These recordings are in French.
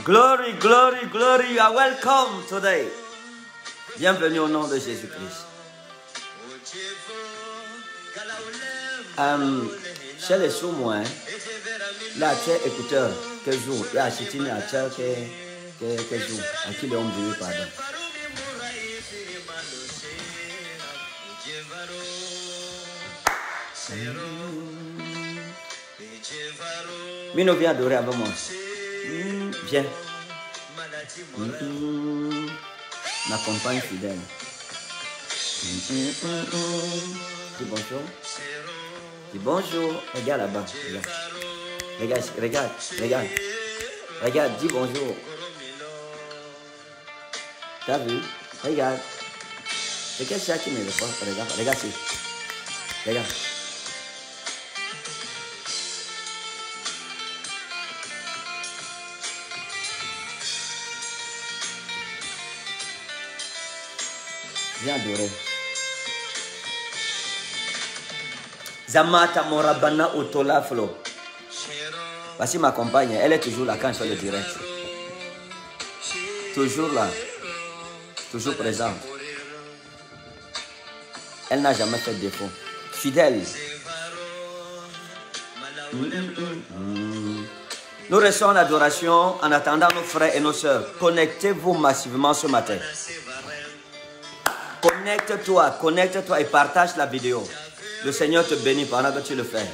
Glory, glory, glory. You are welcome today. Bienvenue au nom de Jésus-Christ. Chez les sous moi, là, tu es écouteur, que jour, il y a acheté une achat que jour, à qui l'homme veut, pardon. Mino, viens adorer avec moi. Viens. Ma compagne fidèle. Dis bonjour. Dis bonjour. Regarde là-bas. Regarde. Regarde, regarde. Regarde, dis bonjour. T'as vu? Regarde. C'est quel chat qui me le fait? Regarde, regarde ici. Regarde. Viens adorer. Zamata Morabana Otolaflo. Voici ma compagne, elle est toujours là quand je fais le direct. Toujours là. Toujours présente. Elle n'a jamais fait de défaut. Fidèle. Nous restons en adoration en attendant nos frères et nos sœurs. Connectez-vous massivement ce matin. Connecte-toi et partage la vidéo. Le Seigneur te bénit pendant que tu le fais.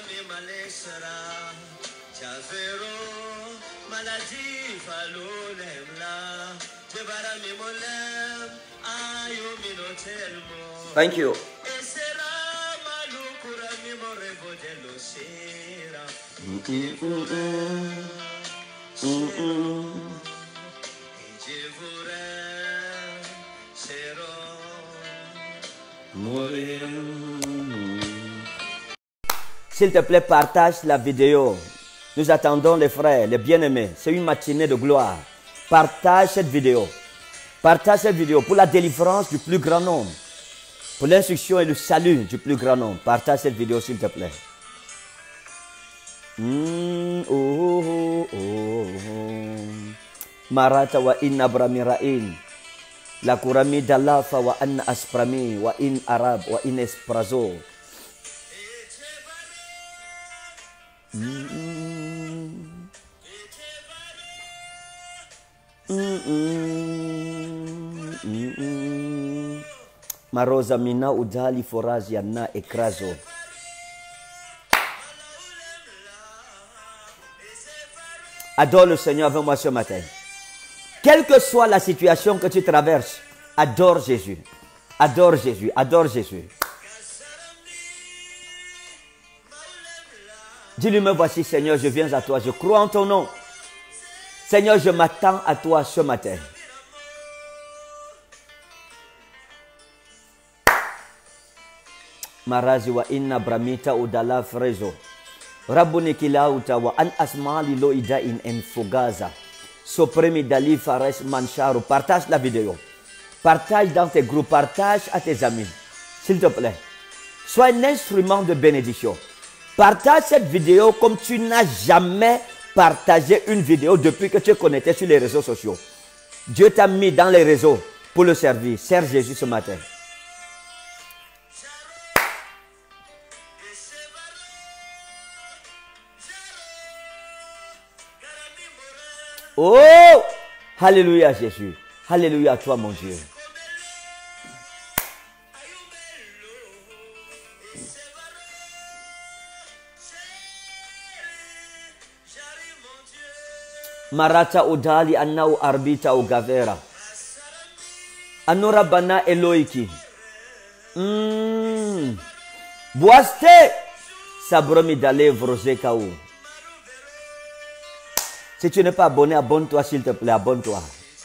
Thank you. S'il te plaît, partage la vidéo. Nous attendons les frères, les bien-aimés. C'est une matinée de gloire. Partage cette vidéo. Partage cette vidéo pour la délivrance du plus grand nombre. Pour l'instruction et le salut du plus grand nombre. Partage cette vidéo, s'il te plaît. Marata wa inna bramirain. La kurami dalafa wa anna asprami wa in arab wa in esprazo. Marosa mina udali forazi na ekrazo. Adore le Seigneur avec moi ce matin. Quelle que soit la situation que tu traverses, adore Jésus. Adore Jésus. Adore Jésus. Dis-lui, me voici Seigneur, je viens à toi, je crois en ton nom. Seigneur, je m'attends à toi ce matin. Marazi wa inna bramita udala frezo. Rabbuni kilauta wa an asmali lo ida in enfogaza. Sopremi dali fares mancharo. Partage la vidéo. Partage dans tes groupes, partage à tes amis. S'il te plaît. Sois un instrument de bénédiction. Partage cette vidéo comme tu n'as jamais partagé une vidéo depuis que tu es connecté sur les réseaux sociaux. Dieu t'a mis dans les réseaux pour le servir. Sers Jésus ce matin. Oh! Alléluia Jésus. Alléluia à toi mon Dieu. Marata udali annau arbita ugavera. Anora bana eloiki. Boaste. Sabromi dale vrozekaou. Si tu n'es pas abonné, abonne-toi s'il te plaît, abonne-toi.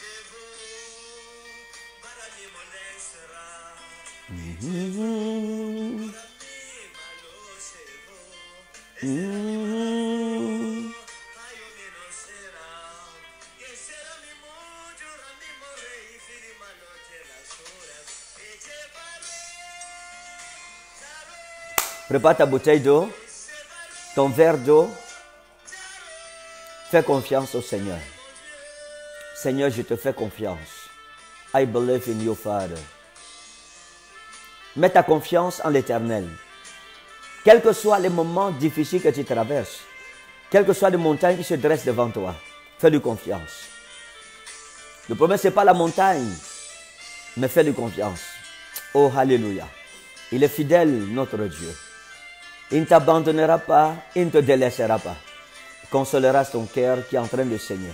Prépare ta bouteille d'eau, ton verre d'eau. Fais confiance au Seigneur. Seigneur, je te fais confiance. I believe in you, Father. Mets ta confiance en l'Éternel. Quels que soient les moments difficiles que tu traverses, quelles que soient les montagnes qui se dressent devant toi, fais-lui confiance. Le problème, ce n'est pas la montagne, mais fais-lui confiance. Oh, alléluia. Il est fidèle, notre Dieu. Il ne t'abandonnera pas, il ne te délaissera pas. Il consolera ton cœur qui est en train de saigner.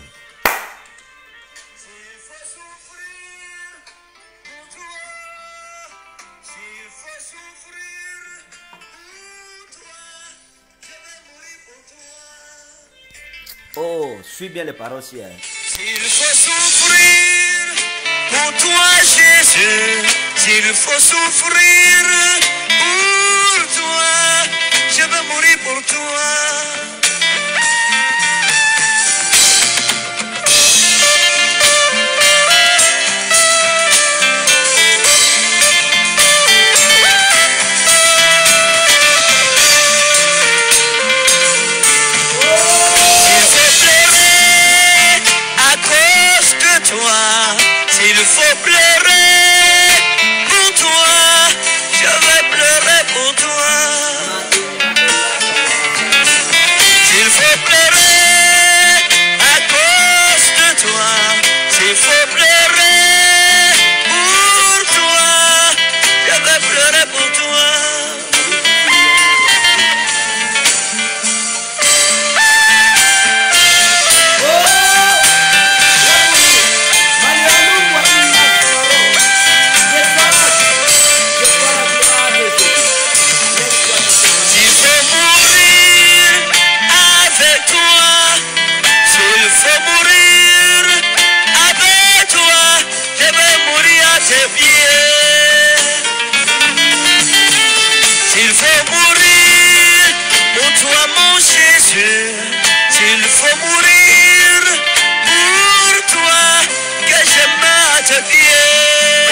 Oh, suis bien les paroles, si. S'il faut souffrir pour toi, Jésus, s'il faut souffrir pour toi, je veux mourir pour toi. S'il faut pleurer pour toi, je vais pleurer pour toi. S'il faut pleurer à cause de toi, s'il faut pleurer pour toi, je vais pleurer pour toi. S'il faut mourir pour toi, mon Jésus, s'il faut mourir pour toi, que je meure à tes pieds.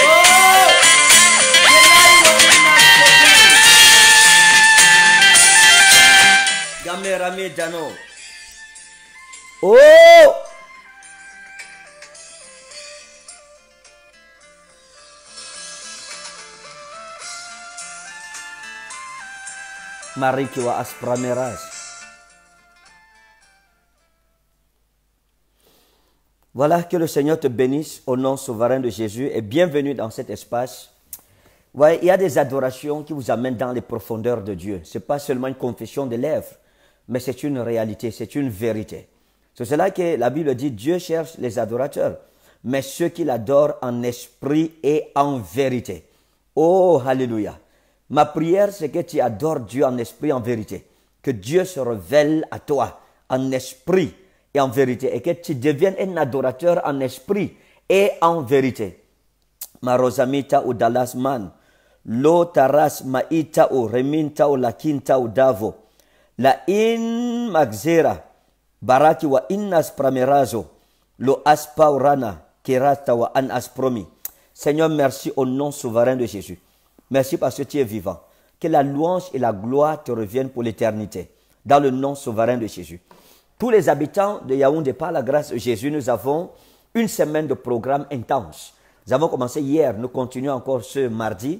Gamerami Dano. Oh! Marikiwa Asprameras. Voilà, que le Seigneur te bénisse au nom souverain de Jésus et bienvenue dans cet espace. Ouais, il y a des adorations qui vous amènent dans les profondeurs de Dieu. Ce n'est pas seulement une confession des lèvres, mais c'est une réalité, c'est une vérité. C'est cela que la Bible dit, Dieu cherche les adorateurs, mais ceux qui l'adorent en esprit et en vérité. Oh, alléluia. Ma prière, c'est que tu adores Dieu en esprit et en vérité. Que Dieu se révèle à toi en esprit et en vérité. Et que tu deviennes un adorateur en esprit et en vérité. Ma rosamita ou dalasman. Lo taras maita ou reminta ou lakinta ou davo. La in magzera. Baraki wa innas pramerazo. Lo aspa urana. Kirata wa an aspromi. Seigneur, merci au nom souverain de Jésus. Merci parce que tu es vivant. Que la louange et la gloire te reviennent pour l'éternité. Dans le nom souverain de Jésus. Tous les habitants de Yaoundé, par la grâce de Jésus, nous avons une semaine de programme intense. Nous avons commencé hier, nous continuons encore ce mardi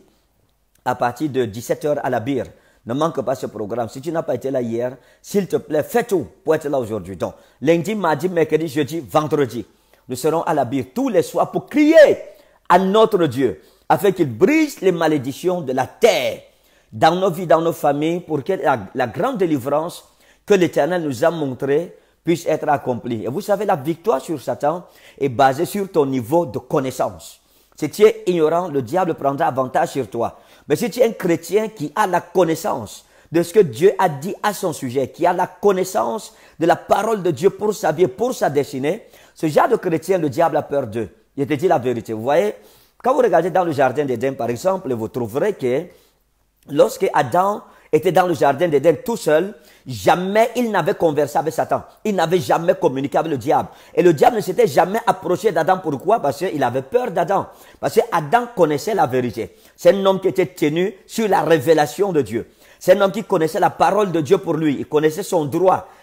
à partir de 17h à la Bire. Ne manque pas ce programme. Si tu n'as pas été là hier, s'il te plaît, fais tout pour être là aujourd'hui. Donc, lundi, mardi, mercredi, jeudi, vendredi, nous serons à la Bire tous les soirs pour crier à notre Dieu, afin qu'il brise les malédictions de la terre dans nos vies, dans nos familles, pour que la grande délivrance que l'Éternel nous a montrée puisse être accomplie. Et vous savez, la victoire sur Satan est basée sur ton niveau de connaissance. Si tu es ignorant, le diable prendra avantage sur toi. Mais si tu es un chrétien qui a la connaissance de ce que Dieu a dit à son sujet, qui a la connaissance de la parole de Dieu pour sa vie, pour sa destinée, ce genre de chrétien, le diable a peur d'eux. Je te dis la vérité. Vous voyez, quand vous regardez dans le jardin d'Éden, par exemple, vous trouverez que lorsque Adam était dans le jardin d'Éden tout seul, jamais il n'avait conversé avec Satan. Il n'avait jamais communiqué avec le diable. Et le diable ne s'était jamais approché d'Adam. Pourquoi? Parce qu'il avait peur d'Adam. Parce qu'Adam connaissait la vérité. C'est un homme qui était tenu sur la révélation de Dieu. C'est un homme qui connaissait la parole de Dieu pour lui. Il connaissait son droit.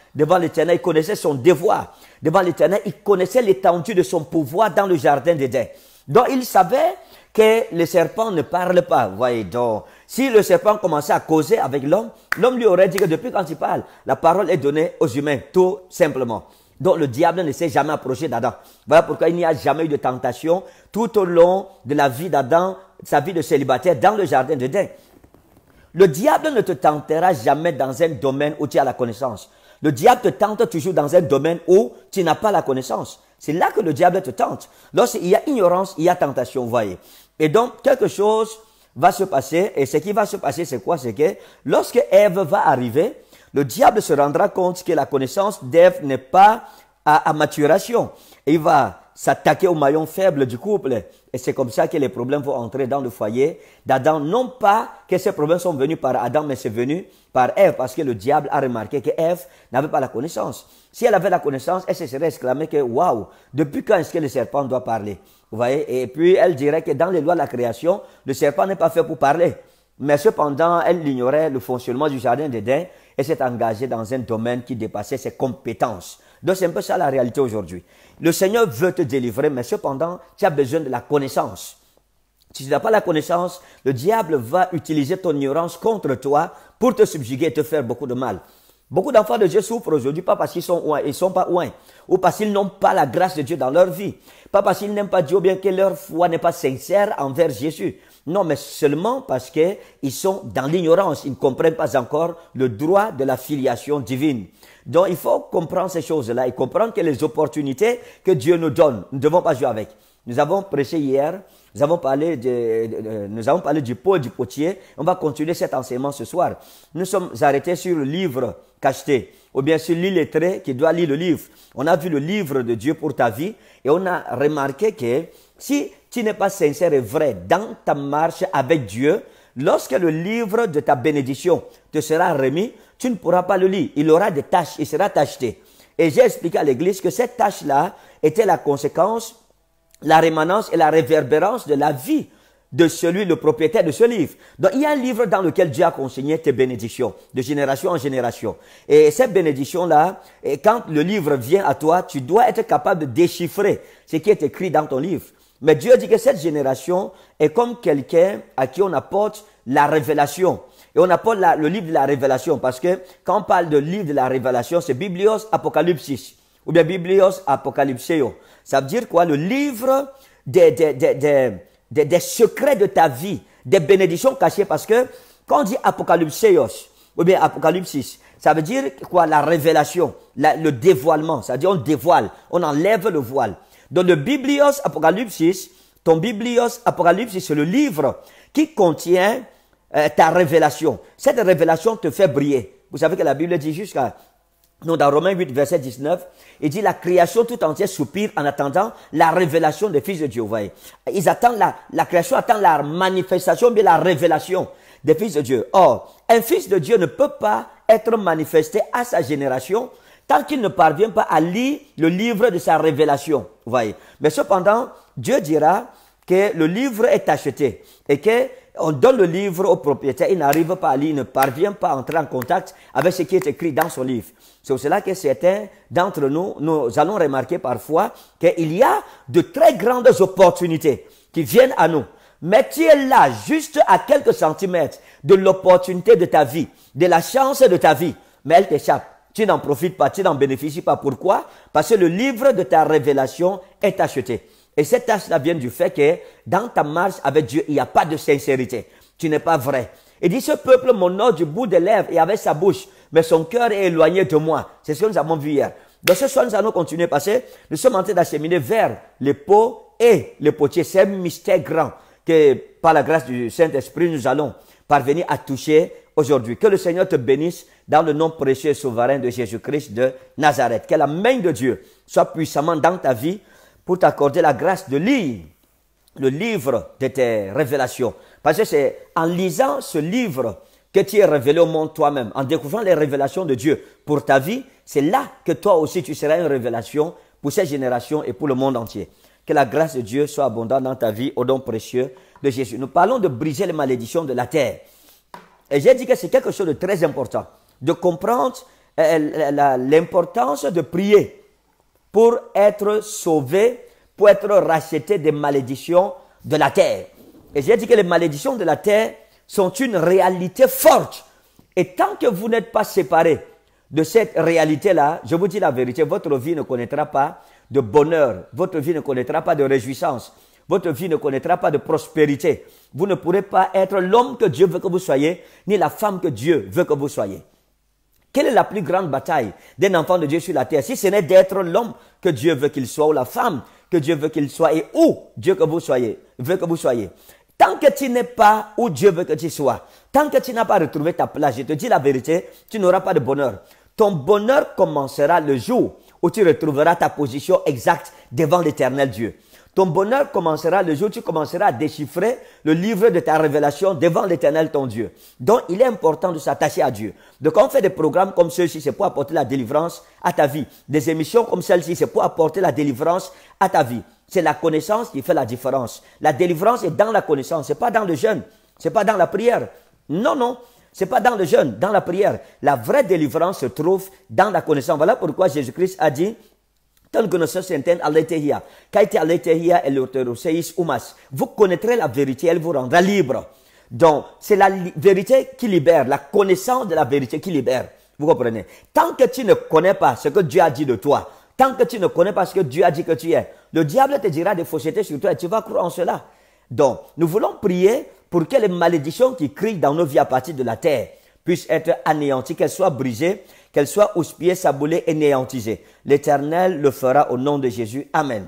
devant l'Éternel, il connaissait son devoir. Devant l'Éternel, il connaissait l'étendue de son pouvoir dans le jardin d'Éden. Donc, il savait que le serpent ne parle pas. Vous voyez, donc, si le serpent commençait à causer avec l'homme, l'homme lui aurait dit que depuis quand il parle, la parole est donnée aux humains, tout simplement. Donc, le diable ne s'est jamais approché d'Adam. Voilà pourquoi il n'y a jamais eu de tentation tout au long de la vie d'Adam, sa vie de célibataire dans le jardin d'Éden. Le diable ne te tentera jamais dans un domaine où tu as la connaissance. Le diable te tente toujours dans un domaine où tu n'as pas la connaissance. C'est là que le diable te tente. Lorsqu'il y a ignorance, il y a tentation, vous voyez. Et donc, quelque chose va se passer. Et ce qui va se passer, c'est quoi? C'est que lorsque Ève va arriver, le diable se rendra compte que la connaissance d'Ève n'est pas à maturation. Et il va s'attaquer au maillon faible du couple. Et c'est comme ça que les problèmes vont entrer dans le foyer d'Adam. Non pas que ces problèmes sont venus par Adam, mais c'est venu par Ève. Parce que le diable a remarqué que Ève n'avait pas la connaissance. Si elle avait la connaissance, elle se serait exclamée que, waouh, depuis quand est-ce que le serpent doit parler? Vous voyez? Et puis elle dirait que dans les lois de la création, le serpent n'est pas fait pour parler. Mais cependant, elle ignorait le fonctionnement du jardin d'Éden et s'est engagée dans un domaine qui dépassait ses compétences. Donc c'est un peu ça la réalité aujourd'hui. Le Seigneur veut te délivrer, mais cependant, tu as besoin de la connaissance. Si tu n'as pas la connaissance, le diable va utiliser ton ignorance contre toi pour te subjuguer et te faire beaucoup de mal. Beaucoup d'enfants de Dieu souffrent aujourd'hui, pas parce qu'ils sont ouins, ils sont pas ouins, ou parce qu'ils n'ont pas la grâce de Dieu dans leur vie, pas parce qu'ils n'aiment pas Dieu ou bien que leur foi n'est pas sincère envers Jésus. Non, mais seulement parce qu'ils sont dans l'ignorance, ils ne comprennent pas encore le droit de la filiation divine. Donc, il faut comprendre ces choses-là et comprendre que les opportunités que Dieu nous donne, nous ne devons pas jouer avec. Nous avons prêché hier, nous avons parlé du pot et du potier. On va continuer cet enseignement ce soir. Nous sommes arrêtés sur le livre cacheté, ou bien sur l'illettré qui doit lire le livre. On a vu le livre de Dieu pour ta vie et on a remarqué que si tu n'es pas sincère et vrai dans ta marche avec Dieu, lorsque le livre de ta bénédiction te sera remis, tu ne pourras pas le lire. Il aura des taches, il sera tacheté. Et j'ai expliqué à l'église que cette tâche-là était la conséquence, la rémanence et la réverbérance de la vie de celui, le propriétaire de ce livre. Donc, il y a un livre dans lequel Dieu a consigné tes bénédictions, de génération en génération. Et cette bénédiction-là, quand le livre vient à toi, tu dois être capable de déchiffrer ce qui est écrit dans ton livre. Mais Dieu dit que cette génération est comme quelqu'un à qui on apporte la révélation. Et on apporte le livre de la révélation parce que quand on parle de livre de la révélation, c'est Biblios Apocalypsis ou bien Biblios Apocalypseo. Ça veut dire quoi? Le livre des secrets de ta vie, des bénédictions cachées, parce que quand on dit Apocalypseos ou bien Apocalypsis, ça veut dire quoi? La révélation, le dévoilement. Ça veut dire on dévoile, on enlève le voile. Donc le Biblios Apocalypsis, ton Biblios Apocalypsis, c'est le livre qui contient ta révélation. Cette révélation te fait briller. Vous savez que la Bible dit dans Romains 8, verset 19, il dit la création tout entière soupire en attendant la révélation des fils de Dieu. Vous voyez, ils attendent la création attend la manifestation, bien la révélation des fils de Dieu. Or, un fils de Dieu ne peut pas être manifesté à sa génération tant qu'il ne parvient pas à lire le livre de sa révélation. Vous voyez. Mais cependant, Dieu dira que le livre est acheté et que on donne le livre au propriétaire, il n'arrive pas à lire, il ne parvient pas à entrer en contact avec ce qui est écrit dans son livre. C'est pour cela que certains d'entre nous, nous allons remarquer parfois qu'il y a de très grandes opportunités qui viennent à nous. Mais tu es là, juste à quelques centimètres de l'opportunité de ta vie, de la chance de ta vie, mais elle t'échappe. Tu n'en profites pas, tu n'en bénéficies pas. Pourquoi? Parce que le livre de ta révélation est acheté. Et cette tâche-là vient du fait que dans ta marche avec Dieu, il n'y a pas de sincérité. Tu n'es pas vrai. Il dit, ce peuple m'honore du bout des lèvres et avec sa bouche, mais son cœur est éloigné de moi. C'est ce que nous avons vu hier. Donc ce soir, nous allons continuer parce que nous sommes en train d'acheminer vers les pots et les potiers. C'est un mystère grand que par la grâce du Saint-Esprit, nous allons parvenir à toucher aujourd'hui. Que le Seigneur te bénisse dans le nom précieux et souverain de Jésus-Christ de Nazareth. Que la main de Dieu soit puissamment dans ta vie pour t'accorder la grâce de lire le livre de tes révélations. Parce que c'est en lisant ce livre que tu es révélé au monde toi-même, en découvrant les révélations de Dieu pour ta vie, c'est là que toi aussi tu seras une révélation pour cette génération et pour le monde entier. Que la grâce de Dieu soit abondante dans ta vie au nom précieux de Jésus. Nous parlons de briser les malédictions de la terre. Et j'ai dit que c'est quelque chose de très important, de comprendre l'importance de prier pour être sauvé, pour être racheté des malédictions de la terre. Et j'ai dit que les malédictions de la terre sont une réalité forte. Et tant que vous n'êtes pas séparés de cette réalité-là, je vous dis la vérité, votre vie ne connaîtra pas de bonheur, votre vie ne connaîtra pas de réjouissance, votre vie ne connaîtra pas de prospérité. Vous ne pourrez pas être l'homme que Dieu veut que vous soyez, ni la femme que Dieu veut que vous soyez. Quelle est la plus grande bataille d'un enfant de Dieu sur la terre? Si ce n'est d'être l'homme que Dieu veut qu'il soit, ou la femme que Dieu veut qu'il soit, et où Dieu que vous soyez, veut que vous soyez. Tant que tu n'es pas où Dieu veut que tu sois, tant que tu n'as pas retrouvé ta place, je te dis la vérité, tu n'auras pas de bonheur. Ton bonheur commencera le jour où tu retrouveras ta position exacte devant l'Éternel Dieu. Ton bonheur commencera le jour où tu commenceras à déchiffrer le livre de ta révélation devant l'Éternel ton Dieu. Donc, il est important de s'attacher à Dieu. Donc, quand on fait des programmes comme ceux-ci, c'est pour apporter la délivrance à ta vie. Des émissions comme celle-ci, c'est pour apporter la délivrance à ta vie. C'est la connaissance qui fait la différence. La délivrance est dans la connaissance, c'est pas dans le jeûne, c'est pas dans la prière. Non, non, c'est pas dans le jeûne, dans la prière. La vraie délivrance se trouve dans la connaissance. Voilà pourquoi Jésus-Christ a dit, vous connaîtrez la vérité, elle vous rendra libre. Donc, c'est la vérité qui libère, la connaissance de la vérité qui libère. Vous comprenez? Tant que tu ne connais pas ce que Dieu a dit de toi, tant que tu ne connais pas ce que Dieu a dit que tu es, le diable te dira des faussetés sur toi et tu vas croire en cela. Donc, nous voulons prier pour que les malédictions qui crient dans nos vies à partir de la terre puissent être anéanties, qu'elles soient brisées, qu'elles soient houspillées, saboulées et néantisées. L'Éternel le fera au nom de Jésus. Amen.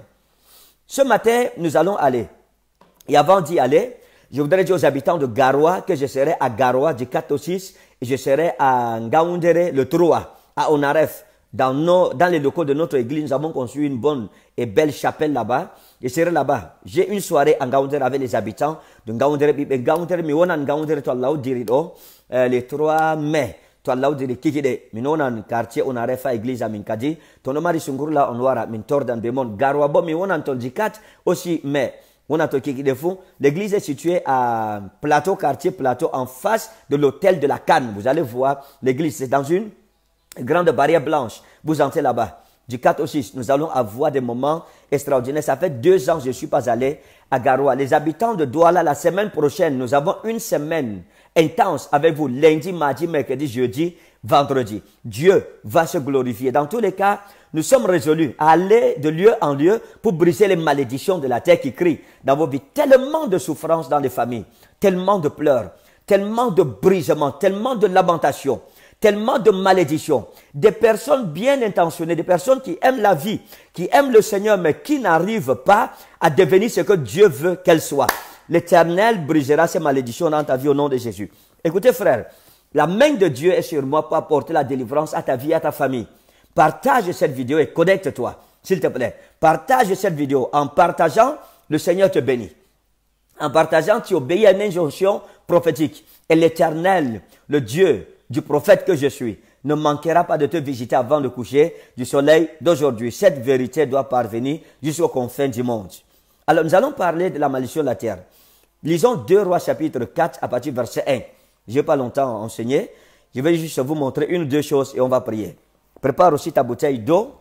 Ce matin, nous allons aller. Et avant d'y aller, je voudrais dire aux habitants de Garoua que je serai à Garoua du 4 au 6 et je serai à Ngaoundéré le 3, à Onaref. Dans les locaux de notre église, nous avons construit une bonne et belle chapelle là-bas. Je serai là-bas. J'ai une soirée en Ngaoundéré avec les habitants de Ngaoundéré. Ngaoundéré, mi wonan Ngaoundéré, toi là où dirido, le 3 mai. Toi là où dirido, kikide, mi wonan quartier, on a refa église à Minkadi. Ton nomari sungurla, on wara, min tordan demon. Garouabo, mi wonan ton dikat, aussi mai. On a l'église est située à Plateau, quartier Plateau, en face de l'hôtel de la Canne. Vous allez voir l'église, c'est dans une grande barrière blanche. Vous entrez là-bas. Du 4 au 6, nous allons avoir des moments extraordinaires. Ça fait 2 ans que je ne suis pas allé à Garoua. Les habitants de Douala, la semaine prochaine, nous avons une semaine intense avec vous. Lundi, mardi, mercredi, jeudi, vendredi. Dieu va se glorifier. Dans tous les cas, nous sommes résolus à aller de lieu en lieu pour briser les malédictions de la terre qui crient dans vos vies. Tellement de souffrances dans les familles, tellement de pleurs, tellement de brisements, tellement de lamentations, tellement de malédictions. Des personnes bien intentionnées, des personnes qui aiment la vie, qui aiment le Seigneur, mais qui n'arrivent pas à devenir ce que Dieu veut qu'elles soient. L'Éternel brisera ces malédictions dans ta vie au nom de Jésus. Écoutez frère, la main de Dieu est sur moi pour apporter la délivrance à ta vie, à ta famille. Partage cette vidéo et connecte-toi, s'il te plaît. Partage cette vidéo. En partageant, le Seigneur te bénit. En partageant, tu obéis à une injonction prophétique. Et l'Éternel, le Dieu du prophète que je suis, ne manquera pas de te visiter avant le coucher du soleil d'aujourd'hui. Cette vérité doit parvenir jusqu'aux confins du monde. Alors, nous allons parler de la malédiction de la terre. Lisons 2 Rois chapitre 4 à partir du verset 1. Je n'ai pas longtemps enseigné. Je vais juste vous montrer une ou deux choses et on va prier. Prépare aussi ta bouteille d'eau.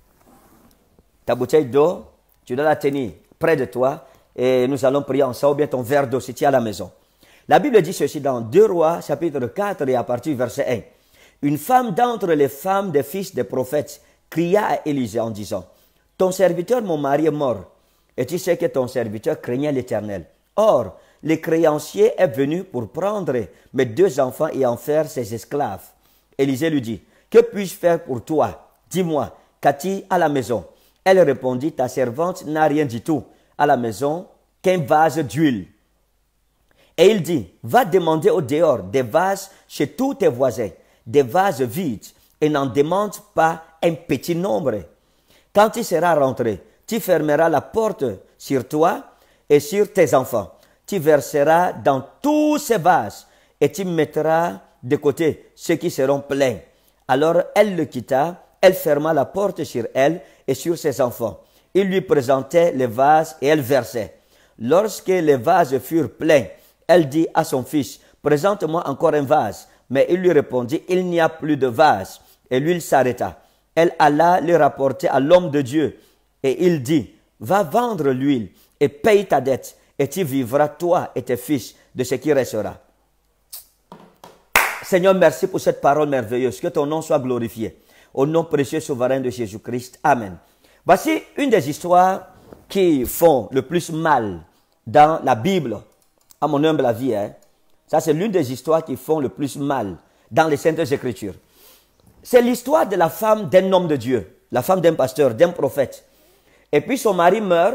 Ta bouteille d'eau, tu dois la tenir près de toi et nous allons prier ensemble, ou bien ton verre d'eau si tu es à la maison. La Bible dit ceci dans 2 Rois, chapitre 4 et à partir du verset 1. Une femme d'entre les femmes des fils des prophètes cria à Élisée en disant, « Ton serviteur, mon mari, est mort, et tu sais que ton serviteur craignait l'Éternel. Or, le créancier est venu pour prendre mes 2 enfants et en faire ses esclaves. » Élisée lui dit, « Que puis-je faire pour toi? Dis-moi, qu'as-tu à la maison? » Elle répondit, « Ta servante n'a rien du tout à la maison qu'un vase d'huile. » Et il dit, « Va demander au dehors des vases chez tous tes voisins, des vases vides, et n'en demande pas un petit nombre. Quand tu seras rentré, tu fermeras la porte sur toi et sur tes enfants. Tu verseras dans tous ces vases et tu mettras de côté ceux qui seront pleins. » Alors elle le quitta, elle ferma la porte sur elle et sur ses enfants. Il lui présentait les vases et elle versait. Lorsque les vases furent pleins, elle dit à son fils, « Présente-moi encore un vase. » Mais il lui répondit, « Il n'y a plus de vase. » et l'huile s'arrêta. Elle alla le rapporter à l'homme de Dieu. Et il dit, va vendre l'huile et paye ta dette, et tu vivras, toi et tes fils, de ce qui restera. Seigneur, merci pour cette parole merveilleuse. Que ton nom soit glorifié. Au nom précieux souverain de Jésus-Christ. Amen. Voici une des histoires qui font le plus mal dans la Bible, à mon humble avis. Ça, c'est l'une des histoires qui font le plus mal dans les Saintes Écritures. C'est l'histoire de la femme d'un homme de Dieu, la femme d'un pasteur, d'un prophète. Et puis son mari meurt,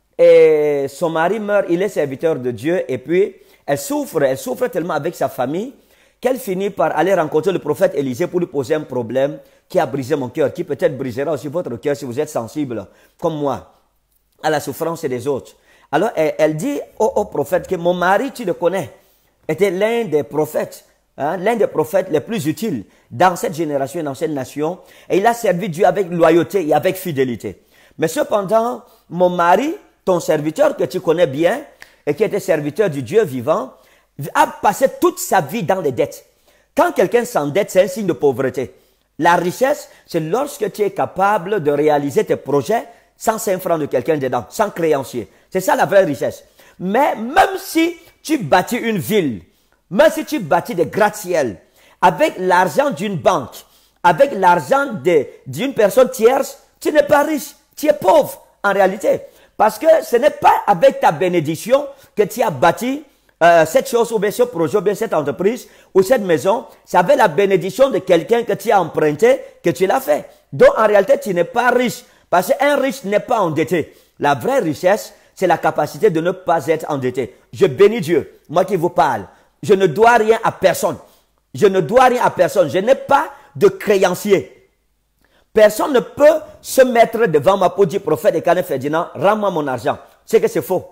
il est serviteur de Dieu, et puis elle souffre tellement avec sa famille, qu'elle finit par aller rencontrer le prophète Élisée pour lui poser un problème qui a brisé mon cœur, qui peut-être brisera aussi votre cœur si vous êtes sensible, comme moi, à la souffrance des autres. Alors elle dit au prophète que mon mari, tu le connais, était l'un des prophètes, l'un des prophètes les plus utiles dans cette génération et dans cette nation, et il a servi Dieu avec loyauté et avec fidélité. Mais cependant, mon mari, ton serviteur que tu connais bien, et qui était serviteur du Dieu vivant, a passé toute sa vie dans les dettes. Quand quelqu'un s'endette, c'est un signe de pauvreté. La richesse, c'est lorsque tu es capable de réaliser tes projets sans 5 francs de quelqu'un dedans, sans créancier. C'est ça la vraie richesse. Mais même si tu bâtis une ville, même si tu bâtis des gratte-ciel, avec l'argent d'une banque, avec l'argent d'une personne tierce, tu n'es pas riche, tu es pauvre en réalité. Parce que ce n'est pas avec ta bénédiction que tu as bâti cette chose, ou bien ce projet, ou bien cette entreprise, ou cette maison. C'est avec la bénédiction de quelqu'un que tu as emprunté que tu l'as fait. Donc en réalité, tu n'es pas riche. Parce qu'un riche n'est pas endetté. La vraie richesse, c'est la capacité de ne pas être endetté. Je bénis Dieu, moi qui vous parle. Je ne dois rien à personne. Je ne dois rien à personne. Je n'ai pas de créancier. Personne ne peut se mettre devant moi pour dire, prophète Ekane Ferdinand, rends-moi mon argent. C'est que c'est faux.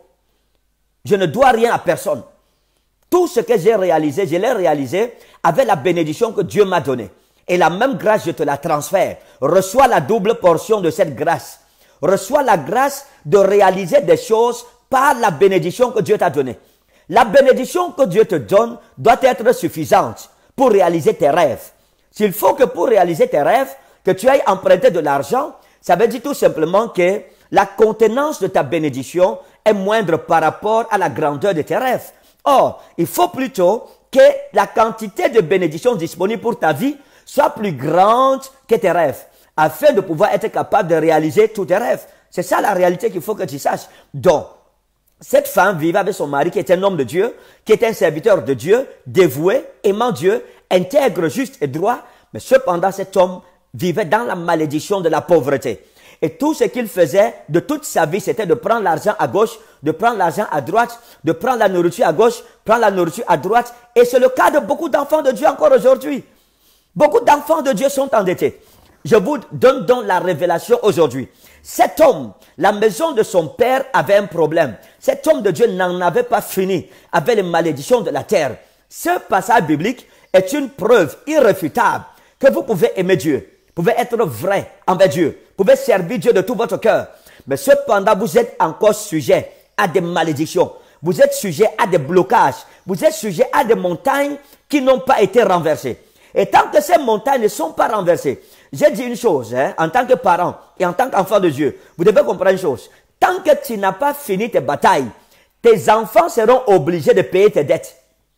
Je ne dois rien à personne. Tout ce que j'ai réalisé, je l'ai réalisé avec la bénédiction que Dieu m'a donnée. Et la même grâce, je te la transfère. Reçois la double portion de cette grâce. Reçois la grâce de réaliser des choses par la bénédiction que Dieu t'a donnée. La bénédiction que Dieu te donne doit être suffisante pour réaliser tes rêves. S'il faut que pour réaliser tes rêves, que tu ailles emprunter de l'argent, ça veut dire tout simplement que la contenance de ta bénédiction est moindre par rapport à la grandeur de tes rêves. Or, il faut plutôt que la quantité de bénédiction disponible pour ta vie soit plus grande que tes rêves, afin de pouvoir être capable de réaliser tous tes rêves. C'est ça la réalité qu'il faut que tu saches. Donc, cette femme vivait avec son mari qui était un homme de Dieu, qui était un serviteur de Dieu, dévoué, aimant Dieu, intègre, juste et droit, mais cependant cet homme vivait dans la malédiction de la pauvreté. Et tout ce qu'il faisait de toute sa vie, c'était de prendre l'argent à gauche, de prendre l'argent à droite, de prendre la nourriture à gauche, prendre la nourriture à droite. Et c'est le cas de beaucoup d'enfants de Dieu encore aujourd'hui. Beaucoup d'enfants de Dieu sont endettés. Je vous donne donc la révélation aujourd'hui. Cet homme, la maison de son père avait un problème. Cet homme de Dieu n'en avait pas fini avec les malédictions de la terre. Ce passage biblique est une preuve irréfutable que vous pouvez aimer Dieu. Vous pouvez être vrai envers Dieu. Vous pouvez servir Dieu de tout votre cœur. Mais cependant, vous êtes encore sujet à des malédictions. Vous êtes sujet à des blocages. Vous êtes sujet à des montagnes qui n'ont pas été renversées. Et tant que ces montagnes ne sont pas renversées, j'ai dit une chose, en tant que parent et en tant qu'enfant de Dieu, vous devez comprendre une chose. Tant que tu n'as pas fini tes batailles, tes enfants seront obligés de payer tes dettes.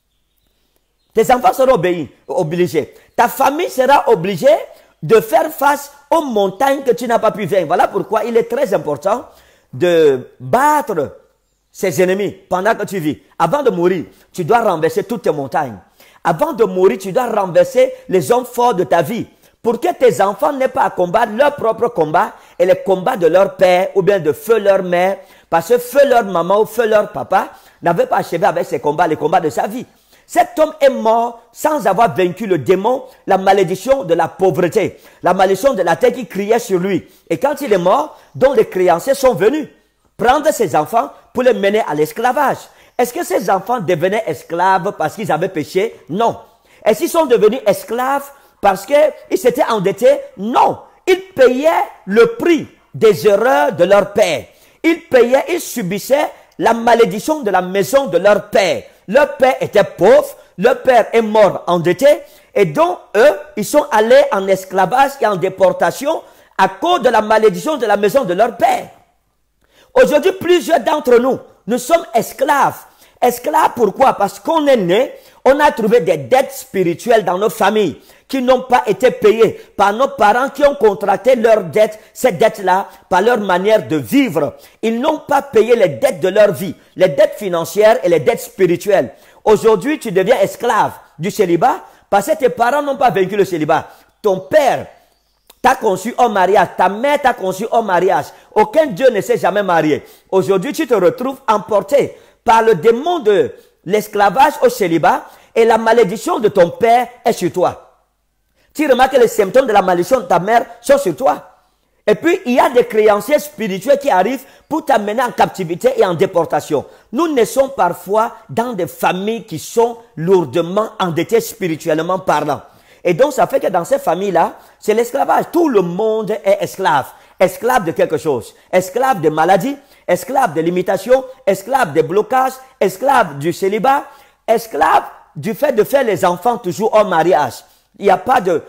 Tes enfants seront obligés. Ta famille sera obligée de faire face aux montagnes que tu n'as pas pu vaincre. Voilà pourquoi il est très important de battre ses ennemis pendant que tu vis. Avant de mourir, tu dois renverser toutes tes montagnes. Avant de mourir, tu dois renverser les hommes forts de ta vie. Pour que tes enfants n'aient pas à combattre leur propre combat et les combats de leur père ou bien de feu leur mère. Parce que feu leur maman ou feu leur papa n'avait pas achevé avec ses combats, les combats de sa vie. Cet homme est mort sans avoir vaincu le démon, la malédiction de la pauvreté, la malédiction de la terre qui criait sur lui. Et quand il est mort, donc les créanciers sont venus prendre ses enfants pour les mener à l'esclavage. Est-ce que ces enfants devenaient esclaves parce qu'ils avaient péché? Non. Est-ce qu'ils sont devenus esclaves parce qu'ils s'étaient endettés? Non. Ils payaient le prix des erreurs de leur père. Ils subissaient la malédiction de la maison de leur père. Leur père était pauvre, leur père est mort endetté, Et donc, eux, ils sont allés en esclavage et en déportation à cause de la malédiction de la maison de leur père. Aujourd'hui, plusieurs d'entre nous, nous sommes esclaves. Esclaves pourquoi? Parce qu'on est né, on a trouvé des dettes spirituelles dans nos familles qui n'ont pas été payées par nos parents qui ont contracté leurs dettes, ces dettes-là, par leur manière de vivre. Ils n'ont pas payé les dettes de leur vie, les dettes financières et les dettes spirituelles. Aujourd'hui, tu deviens esclave du célibat parce que tes parents n'ont pas vaincu le célibat. Ton père t'a conçu en mariage, ta mère t'a conçu en mariage. Aucun Dieu ne s'est jamais marié. Aujourd'hui, tu te retrouves emporté par le démon de l'esclavage au célibat et la malédiction de ton père est sur toi. Tu remarques que les symptômes de la malédiction de ta mère sont sur toi. Et puis, il y a des créanciers spirituels qui arrivent pour t'amener en captivité et en déportation. Nous naissons parfois dans des familles qui sont lourdement endettées spirituellement parlant. Et donc, ça fait que dans ces familles-là, c'est l'esclavage. Tout le monde est esclave. Esclave de quelque chose. Esclave de maladies, esclave de limitations, esclave des blocages, esclave du célibat, esclave du fait de faire les enfants toujours en mariage. Il n'y a pas de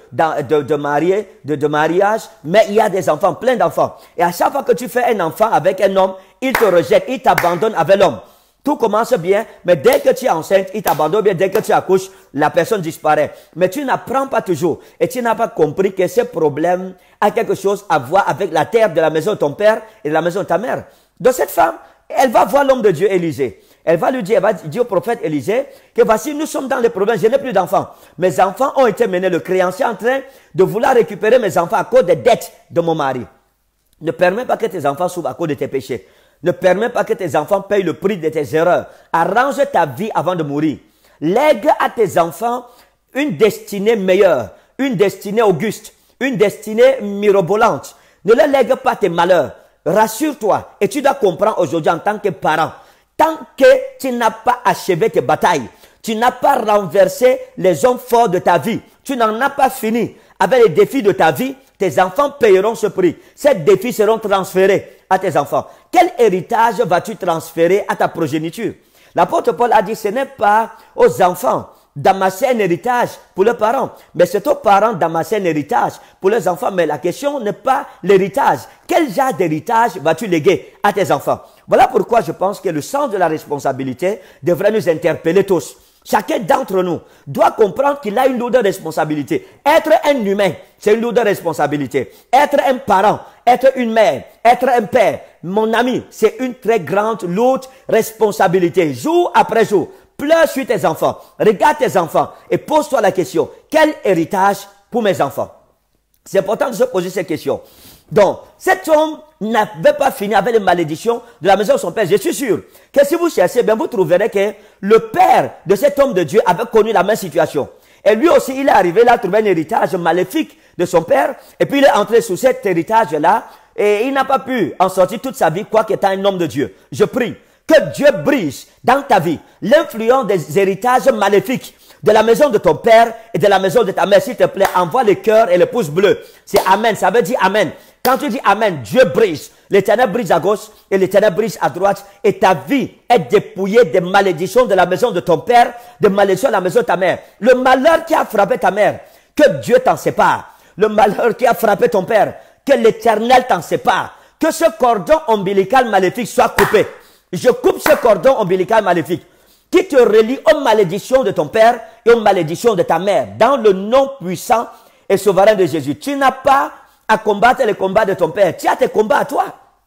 mariage, mais il y a des enfants, plein d'enfants. Et à chaque fois que tu fais un enfant avec un homme, il te rejette, il t'abandonne avec l'homme. Tout commence bien, mais dès que tu es enceinte, il t'abandonne bien. Dès que tu accouches, la personne disparaît. Mais tu n'apprends pas toujours. Et tu n'as pas compris que ce problème a quelque chose à voir avec la terre de la maison de ton père et de la maison de ta mère. Donc cette femme, elle va voir l'homme de Dieu, Élisée. Elle va lui dire, elle va dire au prophète Élisée que voici, nous sommes dans les problèmes, je n'ai plus d'enfants. Mes enfants ont été menés, le créancier est en train de vouloir récupérer mes enfants à cause des dettes de mon mari. Ne permets pas que tes enfants souffrent à cause de tes péchés. Ne permets pas que tes enfants payent le prix de tes erreurs. Arrange ta vie avant de mourir. Lègue à tes enfants une destinée meilleure, une destinée auguste, une destinée mirobolante. Ne leur lègue pas tes malheurs. Rassure-toi et tu dois comprendre aujourd'hui en tant que parent, tant que tu n'as pas achevé tes batailles, tu n'as pas renversé les hommes forts de ta vie, tu n'en as pas fini avec les défis de ta vie, tes enfants payeront ce prix. Ces défis seront transférés à tes enfants. Quel héritage vas-tu transférer à ta progéniture? L'apôtre Paul a dit, ce n'est pas aux enfants d'amasser un héritage pour leurs parents, mais c'est aux parents d'amasser un héritage pour leurs enfants. Mais la question n'est pas l'héritage. Quel genre d'héritage vas-tu léguer à tes enfants? Voilà pourquoi je pense que le sens de la responsabilité devrait nous interpeller tous. Chacun d'entre nous doit comprendre qu'il a une lourde responsabilité. Être un humain, c'est une lourde responsabilité. Être un parent, être une mère, être un père, mon ami, c'est une très grande, lourde responsabilité. Jour après jour, pleure sur tes enfants, regarde tes enfants et pose-toi la question, quel héritage pour mes enfants? C'est important de se poser cette question. Donc, cet homme n'avait pas fini avec les malédictions de la maison de son père. Je suis sûr que si vous cherchez, bien vous trouverez que le père de cet homme de Dieu avait connu la même situation. Et lui aussi, il est arrivé là, trouver un héritage maléfique de son père. Et puis, il est entré sous cet héritage-là. Et il n'a pas pu en sortir toute sa vie, quoique étant un homme de Dieu. Je prie que Dieu brise dans ta vie l'influence des héritages maléfiques de la maison de ton père et de la maison de ta mère. S'il te plaît, envoie le cœur et le pouce bleu. C'est Amen. Ça veut dire Amen. Quand tu dis Amen, Dieu brise. L'Éternel brise à gauche et l'Éternel brise à droite. Et ta vie est dépouillée des malédictions de la maison de ton père, des malédictions de la maison de ta mère. Le malheur qui a frappé ta mère, que Dieu t'en sépare. Le malheur qui a frappé ton père, que l'Éternel t'en sépare. Que ce cordon ombilical maléfique soit coupé. Je coupe ce cordon ombilical maléfique qui te relie aux malédictions de ton père et aux malédictions de ta mère. Dans le nom puissant et souverain de Jésus. Tu n'as pas à combattre les combats de ton père. Tu as tes combats à toi.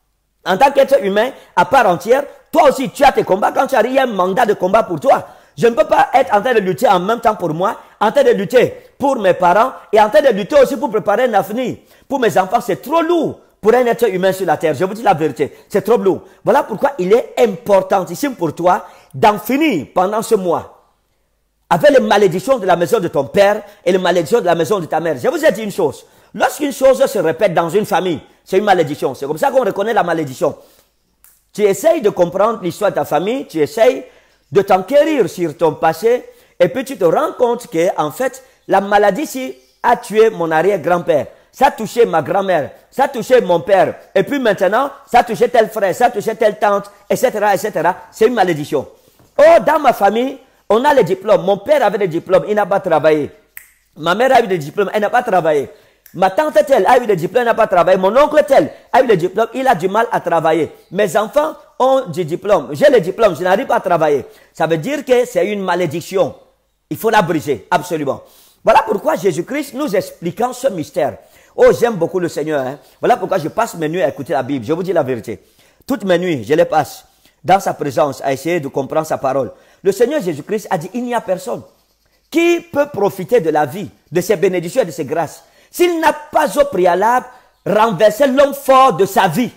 En tant qu'être humain, à part entière, toi aussi tu as tes combats. Quand tu arrives, il y a un mandat de combat pour toi. Je ne peux pas être en train de lutter en même temps pour moi, en train de lutter pour mes parents et en train de lutter aussi pour préparer un avenir. Pour mes enfants, c'est trop lourd pour un être humain sur la terre. Je vous dis la vérité, c'est trop lourd. Voilà pourquoi il est importantissime pour toi d'en finir pendant ce mois avec les malédictions de la maison de ton père et les malédictions de la maison de ta mère. Je vous ai dit une chose. Lorsqu'une chose se répète dans une famille, c'est une malédiction. C'est comme ça qu'on reconnaît la malédiction. Tu essayes de comprendre l'histoire de ta famille, tu essayes de t'enquérir sur ton passé, et puis tu te rends compte que, en fait, la maladie ici a tué mon arrière-grand-père. Ça a touché ma grand-mère, ça a touché mon père, et puis maintenant, ça a touché tel frère, ça a touché telle tante, etc., etc. C'est une malédiction. Oh, dans ma famille, on a les diplômes. Mon père avait des diplômes, il n'a pas travaillé. Ma mère a eu des diplômes, elle n'a pas travaillé. Ma tante telle a eu des diplômes, elle n'a pas travaillé. Mon oncle tel a eu des diplômes, il a du mal à travailler. Mes enfants ont des diplômes. J'ai les diplômes, je n'arrive pas à travailler. Ça veut dire que c'est une malédiction. Il faut la briser, absolument. Voilà pourquoi Jésus-Christ nous expliquant ce mystère. Oh, j'aime beaucoup le Seigneur. Hein. Voilà pourquoi je passe mes nuits à écouter la Bible. Je vous dis la vérité. Toutes mes nuits, je les passe dans sa présence à essayer de comprendre sa parole. Le Seigneur Jésus-Christ a dit, il n'y a personne qui peut profiter de la vie, de ses bénédictions et de ses grâces, s'il n'a pas au préalable renversé l'homme fort de sa vie.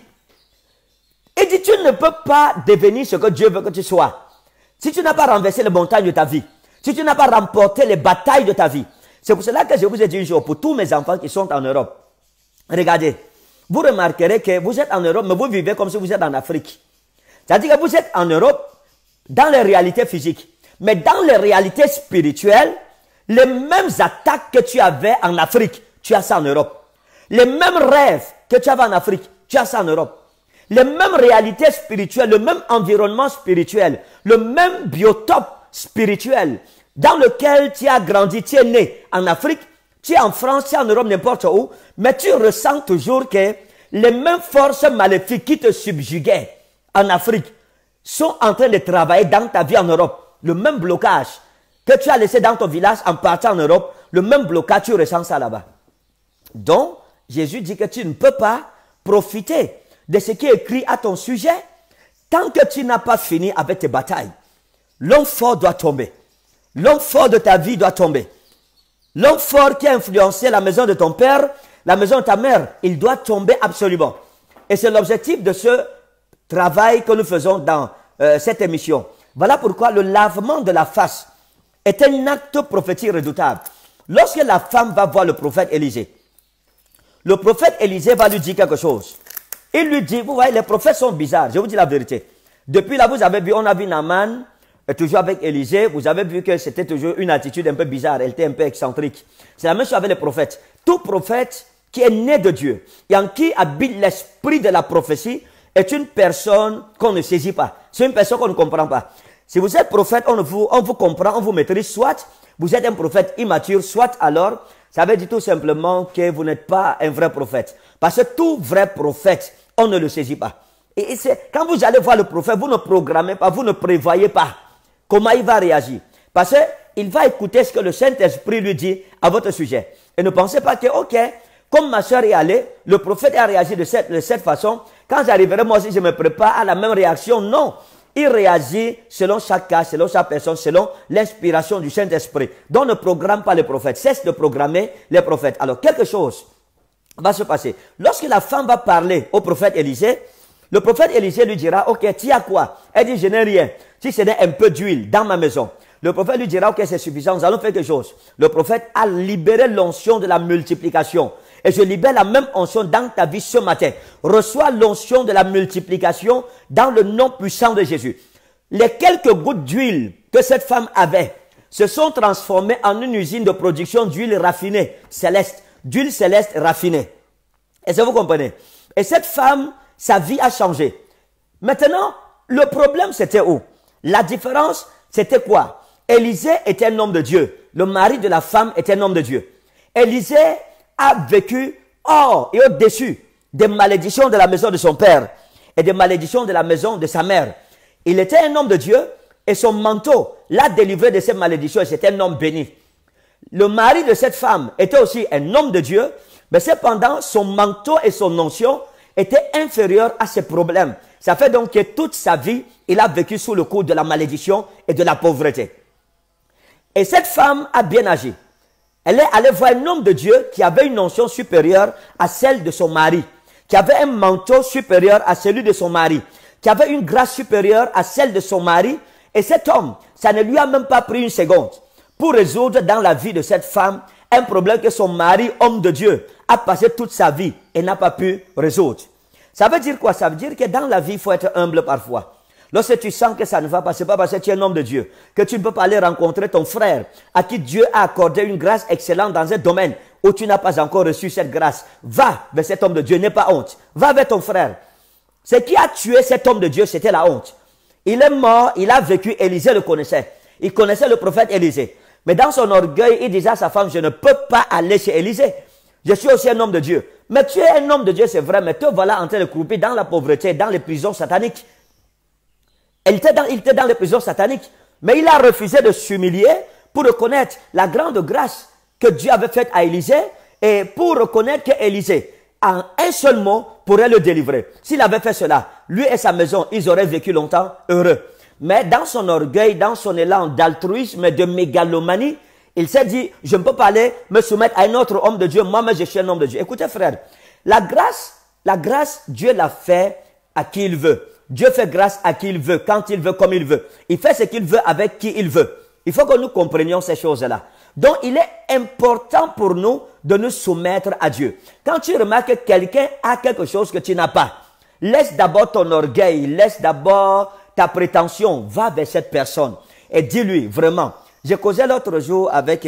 Il dit, tu ne peux pas devenir ce que Dieu veut que tu sois. Si tu n'as pas renversé les montagnes de ta vie, si tu n'as pas remporté les batailles de ta vie. C'est pour cela que je vous ai dit un jour, pour tous mes enfants qui sont en Europe, regardez, vous remarquerez que vous êtes en Europe, mais vous vivez comme si vous êtes en Afrique. C'est-à-dire que vous êtes en Europe, dans les réalités physiques. Mais dans les réalités spirituelles, les mêmes attaques que tu avais en Afrique, tu as ça en Europe. Les mêmes rêves que tu avais en Afrique, tu as ça en Europe. Les mêmes réalités spirituelles, le même environnement spirituel, le même biotope spirituel dans lequel tu as grandi, tu es né en Afrique, tu es en France, tu es en Europe, n'importe où, mais tu ressens toujours que les mêmes forces maléfiques qui te subjuguaient en Afrique sont en train de travailler dans ta vie en Europe. Le même blocage que tu as laissé dans ton village en partant en Europe, le même blocage, tu ressens ça là-bas. Donc, Jésus dit que tu ne peux pas profiter de ce qui est écrit à ton sujet tant que tu n'as pas fini avec tes batailles. L'homme fort doit tomber. L'homme fort de ta vie doit tomber. L'homme fort qui a influencé la maison de ton père, la maison de ta mère, il doit tomber absolument. Et c'est l'objectif de ce travail que nous faisons dans cette émission. Voilà pourquoi le lavement de la face est un acte prophétique redoutable. Lorsque la femme va voir le prophète Élisée, le prophète Élisée va lui dire quelque chose. Il lui dit, vous voyez, les prophètes sont bizarres, je vous dis la vérité. Depuis là, vous avez vu, on a vu Naaman, toujours avec Élisée, vous avez vu que c'était toujours une attitude un peu bizarre, elle était un peu excentrique. C'est la même chose avec les prophètes. Tout prophète qui est né de Dieu et en qui habite l'esprit de la prophétie est une personne qu'on ne saisit pas. C'est une personne qu'on ne comprend pas. Si vous êtes prophète, on vous comprend, on vous maîtrise, soit vous êtes un prophète immature, soit alors, ça veut dire tout simplement que vous n'êtes pas un vrai prophète. Parce que tout vrai prophète, on ne le saisit pas. Et quand vous allez voir le prophète, vous ne programmez pas, vous ne prévoyez pas comment il va réagir. Parce qu'il va écouter ce que le Saint-Esprit lui dit à votre sujet. Et ne pensez pas que, ok, comme ma soeur est allée, le prophète a réagi de cette façon. Quand j'arriverai, moi aussi, je me prépare à la même réaction. Non. Il réagit selon chaque cas, selon chaque personne, selon l'inspiration du Saint-Esprit. Donc ne programme pas les prophètes. Cesse de programmer les prophètes. Alors, quelque chose va se passer. Lorsque la femme va parler au prophète Élisée, le prophète Élisée lui dira, ok, tu as quoi? Elle dit, je n'ai rien. Si ce n'est un peu d'huile dans ma maison. Le prophète lui dira, ok, c'est suffisant, nous allons faire quelque chose. Le prophète a libéré l'onction de la multiplication. Et je libère la même onction dans ta vie ce matin. Reçois l'onction de la multiplication dans le nom puissant de Jésus. Les quelques gouttes d'huile que cette femme avait se sont transformées en une usine de production d'huile raffinée, céleste. D'huile céleste raffinée. Est-ce que vous comprenez? Et cette femme, sa vie a changé. Maintenant, le problème c'était où? La différence, c'était quoi? Élisée était un homme de Dieu. Le mari de la femme était un homme de Dieu. Élisée a vécu hors et au-dessus des malédictions de la maison de son père et des malédictions de la maison de sa mère. Il était un homme de Dieu et son manteau l'a délivré de ces malédictions et c'était un homme béni. Le mari de cette femme était aussi un homme de Dieu, mais cependant son manteau et son onction étaient inférieurs à ses problèmes. Ça fait donc que toute sa vie, il a vécu sous le coup de la malédiction et de la pauvreté. Et cette femme a bien agi. Elle est allée voir un homme de Dieu qui avait une onction supérieure à celle de son mari, qui avait un manteau supérieur à celui de son mari, qui avait une grâce supérieure à celle de son mari. Et cet homme, ça ne lui a même pas pris une seconde pour résoudre dans la vie de cette femme un problème que son mari, homme de Dieu, a passé toute sa vie et n'a pas pu résoudre. Ça veut dire quoi? Ça veut dire que dans la vie, il faut être humble parfois. Lorsque tu sens que ça ne va pas, c'est pas parce que tu es un homme de Dieu que tu ne peux pas aller rencontrer ton frère à qui Dieu a accordé une grâce excellente dans un domaine où tu n'as pas encore reçu cette grâce. Va vers cet homme de Dieu, n'aie pas honte. Va vers ton frère. Ce qui a tué cet homme de Dieu, c'était la honte. Il est mort, il a vécu, Élisée le connaissait. Il connaissait le prophète Élisée. Mais dans son orgueil, il disait à sa femme, je ne peux pas aller chez Élisée. Je suis aussi un homme de Dieu. Mais tu es un homme de Dieu, c'est vrai, mais te voilà en train de croupir dans la pauvreté, dans les prisons sataniques. Il était dans les prisons sataniques. Mais il a refusé de s'humilier pour reconnaître la grande grâce que Dieu avait faite à Élisée et pour reconnaître qu'Élisée, en un seul mot, pourrait le délivrer. S'il avait fait cela, lui et sa maison, ils auraient vécu longtemps heureux. Mais dans son orgueil, dans son élan d'altruisme et de mégalomanie, il s'est dit, je ne peux pas aller me soumettre à un autre homme de Dieu, moi-même je suis un homme de Dieu. Écoutez frère, la grâce, Dieu la fait à qui il veut. Dieu fait grâce à qui il veut, quand il veut, comme il veut. Il fait ce qu'il veut avec qui il veut. Il faut que nous comprenions ces choses-là. Donc, il est important pour nous de nous soumettre à Dieu. Quand tu remarques que quelqu'un a quelque chose que tu n'as pas, laisse d'abord ton orgueil, laisse d'abord ta prétention, va vers cette personne et dis-lui vraiment. J'ai causé l'autre jour avec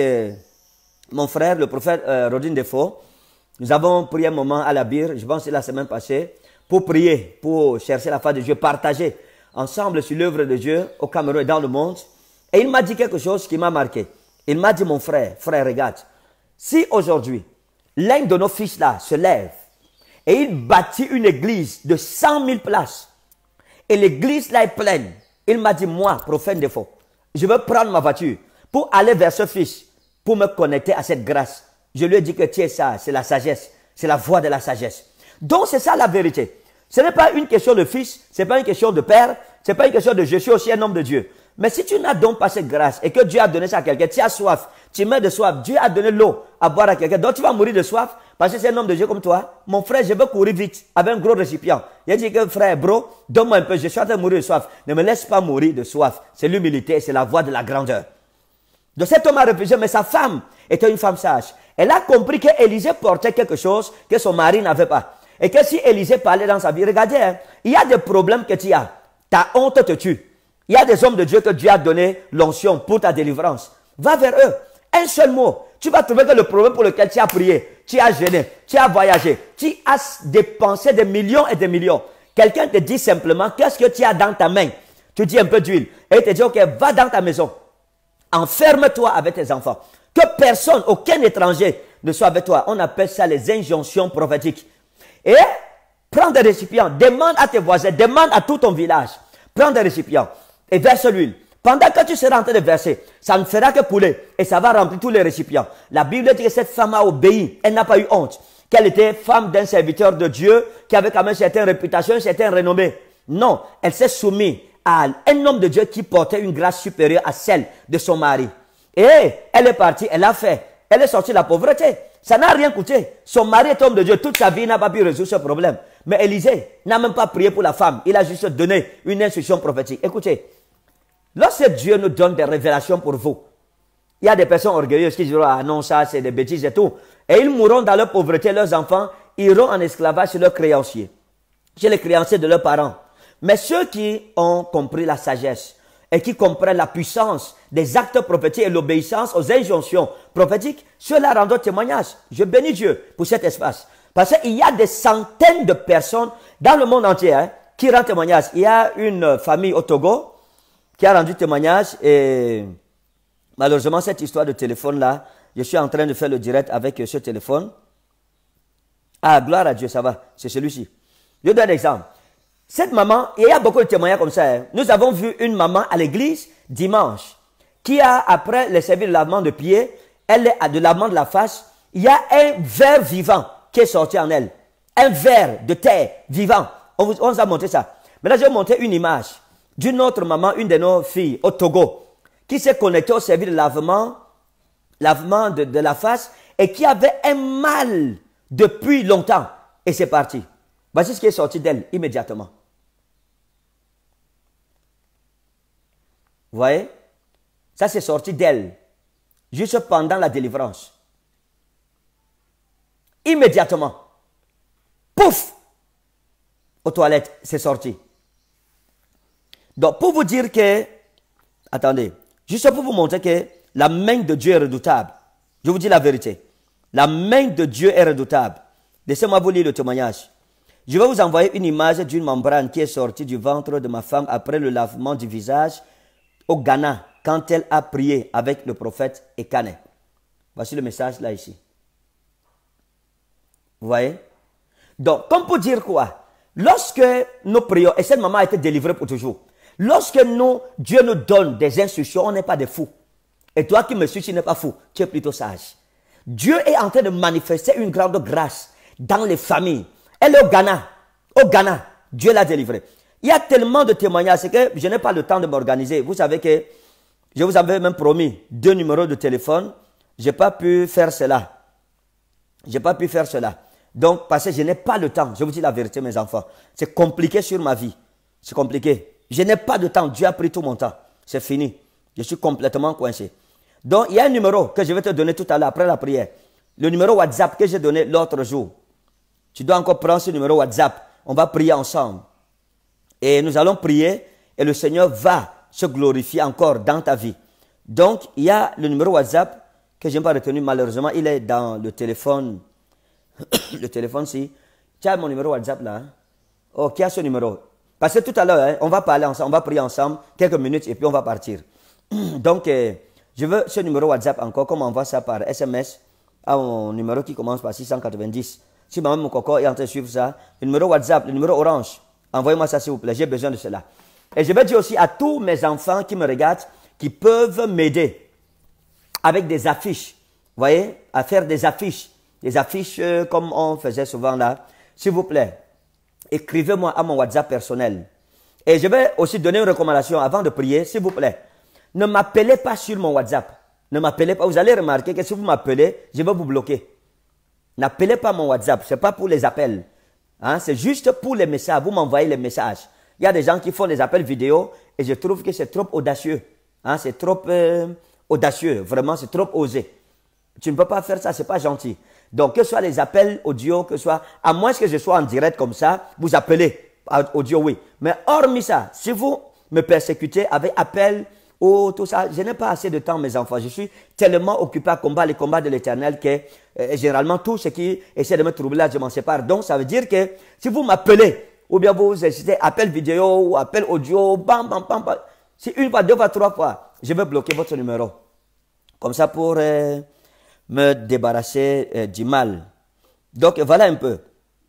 mon frère, le prophète Rodin Defo. Nous avons pris un moment à la bire, je pense que c'est la semaine passée, pour prier, pour chercher la face de Dieu, partager ensemble sur l'œuvre de Dieu au Cameroun et dans le monde. Et il m'a dit quelque chose qui m'a marqué. Il m'a dit, mon frère, regarde, si aujourd'hui, l'un de nos fils là se lève et il bâtit une église de 100 000 places et l'église là est pleine, il m'a dit, moi, prophète Defo, je veux prendre ma voiture pour aller vers ce fils, pour me connecter à cette grâce. Je lui ai dit que tu es ça, c'est la sagesse, c'est la voie de la sagesse. Donc c'est ça la vérité. Ce n'est pas une question de fils, ce n'est pas une question de père, ce n'est pas une question de je suis aussi un homme de Dieu. Mais si tu n'as donc pas cette grâce et que Dieu a donné ça à quelqu'un, tu as soif, tu meurs de soif, Dieu a donné l'eau à boire à quelqu'un, donc tu vas mourir de soif parce que c'est un homme de Dieu comme toi. Mon frère, je veux courir vite avec un gros récipient. Il a dit que frère, bro, donne-moi un peu, je suis en train de mourir de soif. Ne me laisse pas mourir de soif. C'est l'humilité, c'est la voie de la grandeur. Donc cet homme a refusé, mais sa femme était une femme sage. Elle a compris qu'Élisée portait quelque chose que son mari n'avait pas. Et que si Élisée parlait dans sa vie, regardez, hein, il y a des problèmes que tu as. Ta honte te tue. Il y a des hommes de Dieu que Dieu a donné l'onction pour ta délivrance. Va vers eux. Un seul mot. Tu vas trouver que le problème pour lequel tu as prié, tu as jeûné, tu as voyagé, tu as dépensé des millions et des millions. Quelqu'un te dit simplement, qu'est-ce que tu as dans ta main? Tu dis un peu d'huile. Et il te dit, ok, va dans ta maison. Enferme-toi avec tes enfants. Que personne, aucun étranger ne soit avec toi. On appelle ça les injonctions prophétiques. Et prends des récipients. Demande à tes voisins, demande à tout ton village. Prends des récipients et verse l'huile. Pendant que tu seras en train de verser, ça ne fera que couler et ça va remplir tous les récipients. La Bible dit que cette femme a obéi, elle n'a pas eu honte. Qu'elle était femme d'un serviteur de Dieu qui avait quand même une certaine réputation, une certaine renommée. Non, elle s'est soumise à un homme de Dieu qui portait une grâce supérieure à celle de son mari. Et elle est partie, elle a fait. Elle est sortie de la pauvreté. Ça n'a rien coûté. Son mari est homme de Dieu. Toute sa vie, il n'a pas pu résoudre ce problème. Mais Élisée n'a même pas prié pour la femme. Il a juste donné une instruction prophétique. Écoutez, lorsque Dieu nous donne des révélations pour vous, il y a des personnes orgueilleuses qui diront, ah non, ça c'est des bêtises et tout. Et ils mourront dans leur pauvreté, leurs enfants iront en esclavage chez leurs créanciers, chez les créanciers de leurs parents. Mais ceux qui ont compris la sagesse et qui comprennent la puissance des actes prophétiques et l'obéissance aux injonctions prophétiques, ceux-là rendent témoignage. Je bénis Dieu pour cet espace. Parce qu'il y a des centaines de personnes dans le monde entier qui rendent témoignage. Il y a une famille au Togo qui a rendu témoignage et malheureusement cette histoire de téléphone-là, je suis en train de faire le direct avec ce téléphone. Ah, gloire à Dieu, ça va, c'est celui-ci. Je donne un exemple. Cette maman, il y a beaucoup de témoignages comme ça. Nous avons vu une maman à l'église dimanche qui a, après le service de lavement de pied, elle est de lavement de la face, il y a un ver vivant qui est sorti en elle. Un ver de terre vivant. On vous a montré ça. Maintenant, je vais montrer une image d'une autre maman, une de nos filles au Togo, qui s'est connectée au service de lavement de la face et qui avait un mal depuis longtemps. Et c'est parti. Voici ce qui est sorti d'elle immédiatement. Vous voyez? Ça, c'est sorti d'elle. Juste pendant la délivrance. Immédiatement. Pouf! Aux toilettes, c'est sorti. Donc, pour vous dire que... Attendez. Juste pour vous montrer que la main de Dieu est redoutable. Je vous dis la vérité. La main de Dieu est redoutable. Laissez-moi vous lire le témoignage. Je vais vous envoyer une image d'une membrane qui est sortie du ventre de ma femme après le lavement du visage au Ghana. quand elle a prié avec le prophète Ekane. Voici le message là ici. Vous voyez? Donc, comme pour dire quoi? Lorsque nous prions, et cette maman a été délivrée pour toujours. Lorsque Dieu nous donne des instructions, on n'est pas des fous. Et toi qui me suis, tu n'es pas fou, tu es plutôt sage. Dieu est en train de manifester une grande grâce dans les familles. Elle est au Ghana. Au Ghana, Dieu l'a délivrée. Il y a tellement de témoignages, c'est que je n'ai pas le temps de m'organiser. Vous savez que je vous avais même promis 2 numéros de téléphone. Je n'ai pas pu faire cela. Je n'ai pas pu faire cela. Donc, parce que je n'ai pas le temps. Je vous dis la vérité, mes enfants. C'est compliqué sur ma vie. C'est compliqué. Je n'ai pas de temps. Dieu a pris tout mon temps. C'est fini. Je suis complètement coincé. Donc, il y a un numéro que je vais te donner tout à l'heure, après la prière. Le numéro WhatsApp que j'ai donné l'autre jour. Tu dois encore prendre ce numéro WhatsApp. On va prier ensemble. Et nous allons prier et le Seigneur va se glorifier encore dans ta vie. Donc, il y a le numéro WhatsApp que je n'ai pas retenu malheureusement. Il est dans le téléphone. Le téléphone-ci. Tu as mon numéro WhatsApp là? Hein? Oh, qui a ce numéro? Parce que tout à l'heure, hein, on va parler ensemble, on va prier ensemble quelques minutes et puis on va partir. Donc, je veux ce numéro WhatsApp encore, comme on envoie ça par SMS à mon numéro qui commence par 690. Si maman mon coco est en train de suivre ça, le numéro WhatsApp, le numéro orange, envoyez-moi ça s'il vous plaît, j'ai besoin de cela. Et je vais dire aussi à tous mes enfants qui me regardent, qui peuvent m'aider avec des affiches. Vous voyez, à faire des affiches comme on faisait souvent là. S'il vous plaît, écrivez-moi à mon WhatsApp personnel. Et je vais aussi donner une recommandation avant de prier, s'il vous plaît. Ne m'appelez pas sur mon WhatsApp. Ne m'appelez pas. Vous allez remarquer que si vous m'appelez, je vais vous bloquer. N'appelez pas mon WhatsApp. Ce n'est pas pour les appels. Hein? C'est juste pour les messages. Vous m'envoyez les messages. Il y a des gens qui font des appels vidéo et je trouve que c'est trop audacieux. Hein? C'est trop audacieux. Vraiment, c'est trop osé. Tu ne peux pas faire ça. Ce n'est pas gentil. Donc, que ce soit les appels audio, que ce soit, à moins que je sois en direct comme ça, vous appelez audio, oui. Mais hormis ça, si vous me persécutez avec appel, tout ça, je n'ai pas assez de temps, mes enfants. Je suis tellement occupé à combattre les combats de l'Éternel que généralement tout ce qui essaie de me troubler là, je m'en sépare. Donc, ça veut dire que si vous m'appelez, ou bien vous essayez appel vidéo ou appel audio, bam, bam, bam, bam, si une fois, 2 fois, 3 fois, je vais bloquer votre numéro. Comme ça pour me débarrasser du mal. Donc, voilà un peu.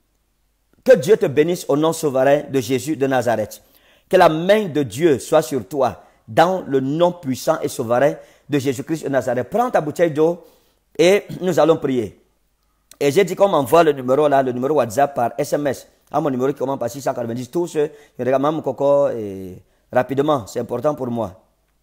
Que Dieu te bénisse au nom souverain de Jésus de Nazareth. Que la main de Dieu soit sur toi. Dans le nom puissant et souverain de Jésus-Christ de Nazareth. Prends ta bouteille d'eau et nous allons prier. Et j'ai dit qu'on m'envoie le numéro là, le numéro WhatsApp par SMS. À mon numéro qui commence par 690. Tous ceux qui regardent mon coco et rapidement, c'est important pour moi.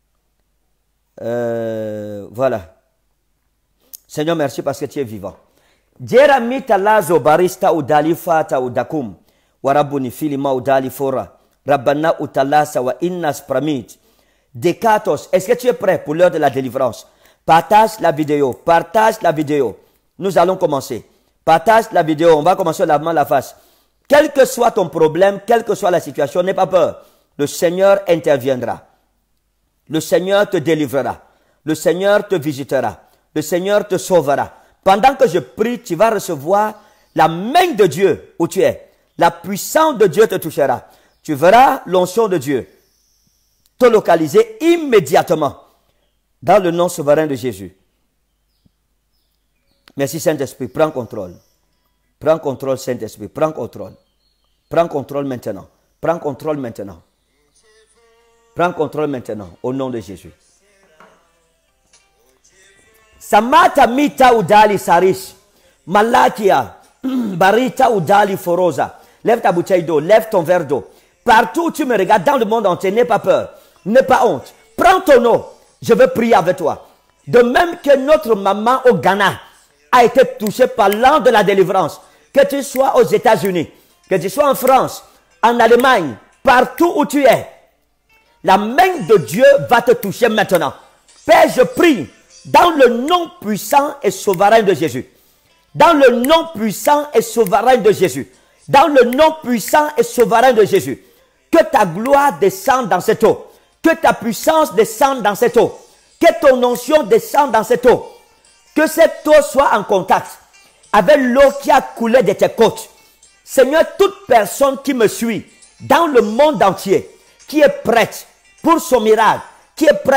Voilà. Seigneur, merci parce que tu es vivant. Jerami talazo barista udali fata udakum. Warabuni filima udali fora. Rabbana utalasa wa innas pramit. Décatos, est-ce que tu es prêt pour l'heure de la délivrance? Partage la vidéo, partage la vidéo. Nous allons commencer. Partage la vidéo, on va commencer la main, la face. Quel que soit ton problème, quelle que soit la situation, n'aie pas peur. Le Seigneur interviendra. Le Seigneur te délivrera. Le Seigneur te visitera. Le Seigneur te sauvera. Pendant que je prie, tu vas recevoir la main de Dieu où tu es. La puissance de Dieu te touchera. Tu verras l'onction de Dieu te localiser immédiatement dans le nom souverain de Jésus. Merci Saint-Esprit, prends contrôle. Prends contrôle Saint-Esprit, prends contrôle. Prends contrôle maintenant. Prends contrôle maintenant. Prends contrôle maintenant au nom de Jésus. Samata mita udali saris. Malakia. Barita udali forosa. Lève ta bouteille d'eau, lève ton verre d'eau. Partout où tu me regardes dans le monde entier, n'aie pas peur. N'aie pas honte. Prends ton eau. Je veux prier avec toi. De même que notre maman au Ghana a été touchée par l'an de la délivrance. Que tu sois aux États-Unis, que tu sois en France, en Allemagne, partout où tu es. La main de Dieu va te toucher maintenant. Père, je prie dans le nom puissant et souverain de Jésus. Dans le nom puissant et souverain de Jésus. Dans le nom puissant et souverain de Jésus. Que ta gloire descende dans cette eau. Que ta puissance descende dans cette eau. Que ton onction descende dans cette eau. Que cette eau soit en contact avec l'eau qui a coulé de tes côtes. Seigneur, toute personne qui me suit dans le monde entier, qui est prête pour son miracle, qui est prête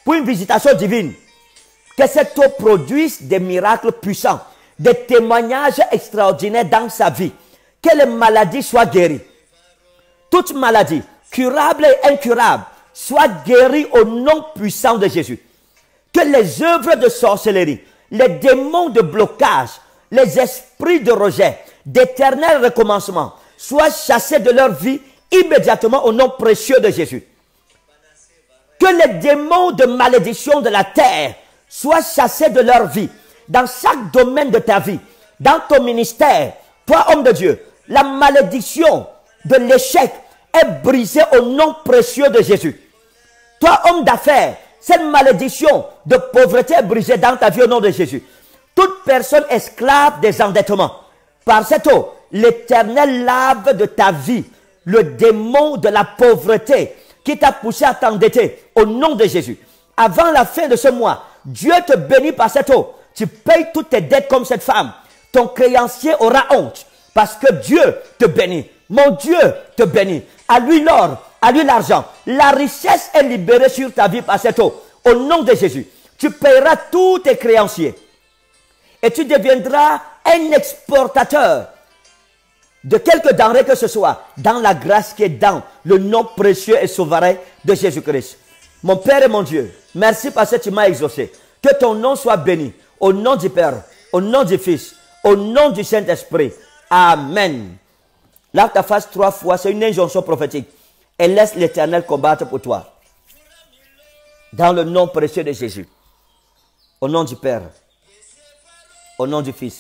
pour une visitation divine. Que cette eau produise des miracles puissants, des témoignages extraordinaires dans sa vie. Que les maladies soient guéries. Toute maladie, curable et incurable, soit guérie au nom puissant de Jésus. Que les œuvres de sorcellerie, les démons de blocage, les esprits de rejet, d'éternel recommencement, soient chassés de leur vie immédiatement au nom précieux de Jésus. Que les démons de malédiction de la terre soient chassés de leur vie, dans chaque domaine de ta vie, dans ton ministère, toi homme de Dieu. La malédiction de l'échec est brisée au nom précieux de Jésus. Toi homme d'affaires, cette malédiction de pauvreté est brisée dans ta vie au nom de Jésus. Toute personne esclave des endettements, par cette eau, l'Éternel lave de ta vie le démon de la pauvreté qui t'a poussé à t'endetter au nom de Jésus. Avant la fin de ce mois, Dieu te bénit par cette eau. Tu payes toutes tes dettes comme cette femme. Ton créancier aura honte parce que Dieu te bénit. Mon Dieu te bénit. À lui l'or, à lui l'argent. La richesse est libérée sur ta vie par cette eau. Au nom de Jésus, tu payeras tous tes créanciers. Et tu deviendras un exportateur de quelque denrée que ce soit, dans la grâce qui est dans le nom précieux et souverain de Jésus-Christ. Mon Père et mon Dieu, merci parce que tu m'as exaucé. Que ton nom soit béni, au nom du Père, au nom du Fils, au nom du Saint-Esprit. Amen. Lave ta face 3 fois, c'est une injonction prophétique. Et laisse l'Éternel combattre pour toi. Dans le nom précieux de Jésus. Au nom du Père, au nom du Fils.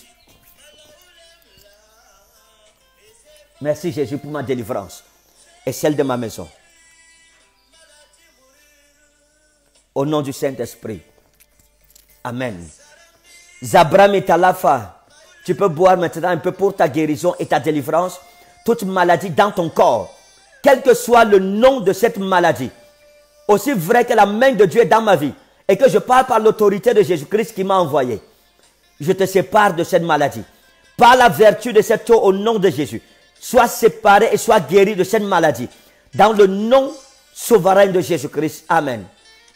Merci Jésus pour ma délivrance et celle de ma maison. Au nom du Saint-Esprit. Amen. Zabram et Talafa, tu peux boire maintenant un peu pour ta guérison et ta délivrance. Toute maladie dans ton corps, quel que soit le nom de cette maladie, aussi vrai que la main de Dieu est dans ma vie et que je parle par l'autorité de Jésus-Christ qui m'a envoyé, je te sépare de cette maladie. Par la vertu de cette eau au nom de Jésus, sois séparé et sois guéri de cette maladie. Dans le nom souverain de Jésus-Christ. Amen.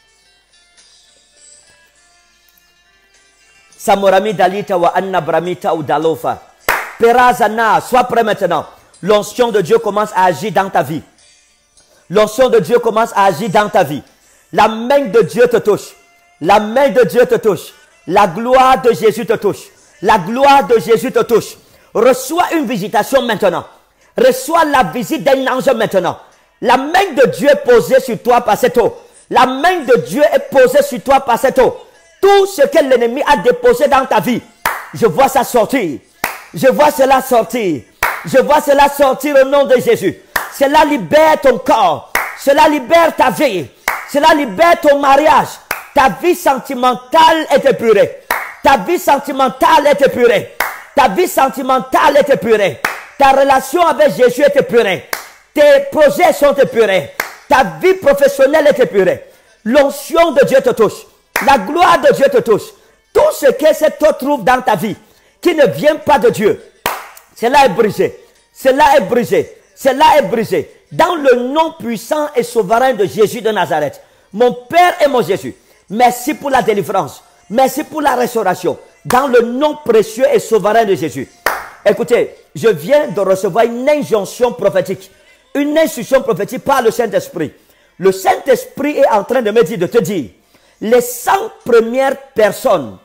Samorami dalita wa anna bramita ou dalofa. Perazana, sois prêt maintenant. L'onction de Dieu commence à agir dans ta vie. L'onction de Dieu commence à agir dans ta vie. La main de Dieu te touche. La main de Dieu te touche. La gloire de Jésus te touche. La gloire de Jésus te touche. Reçois une visitation maintenant. Reçois la visite d'un ange maintenant. La main de Dieu est posée sur toi par cette eau. La main de Dieu est posée sur toi par cette eau. Tout ce que l'ennemi a déposé dans ta vie, je vois ça sortir. Je vois cela sortir. Je vois cela sortir au nom de Jésus. Cela libère ton corps. Cela libère ta vie. Cela libère ton mariage. Ta vie sentimentale est épurée. Ta vie sentimentale est épurée. Ta vie sentimentale est épurée. Ta relation avec Jésus est épurée. Tes projets sont épurés. Ta vie professionnelle est épurée. L'onction de Dieu te touche. La gloire de Dieu te touche. Tout ce que cette eau trouve dans ta vie, qui ne vient pas de Dieu, cela est brisé. Cela est brisé. Cela est brisé. Dans le nom puissant et souverain de Jésus de Nazareth. Mon Père et mon Jésus, merci pour la délivrance. Merci pour la restauration. Dans le nom précieux et souverain de Jésus. Écoutez, je viens de recevoir une injonction prophétique. Une instruction prophétique par le Saint-Esprit. Le Saint-Esprit est en train de me dire, de te dire, les 100 premières personnes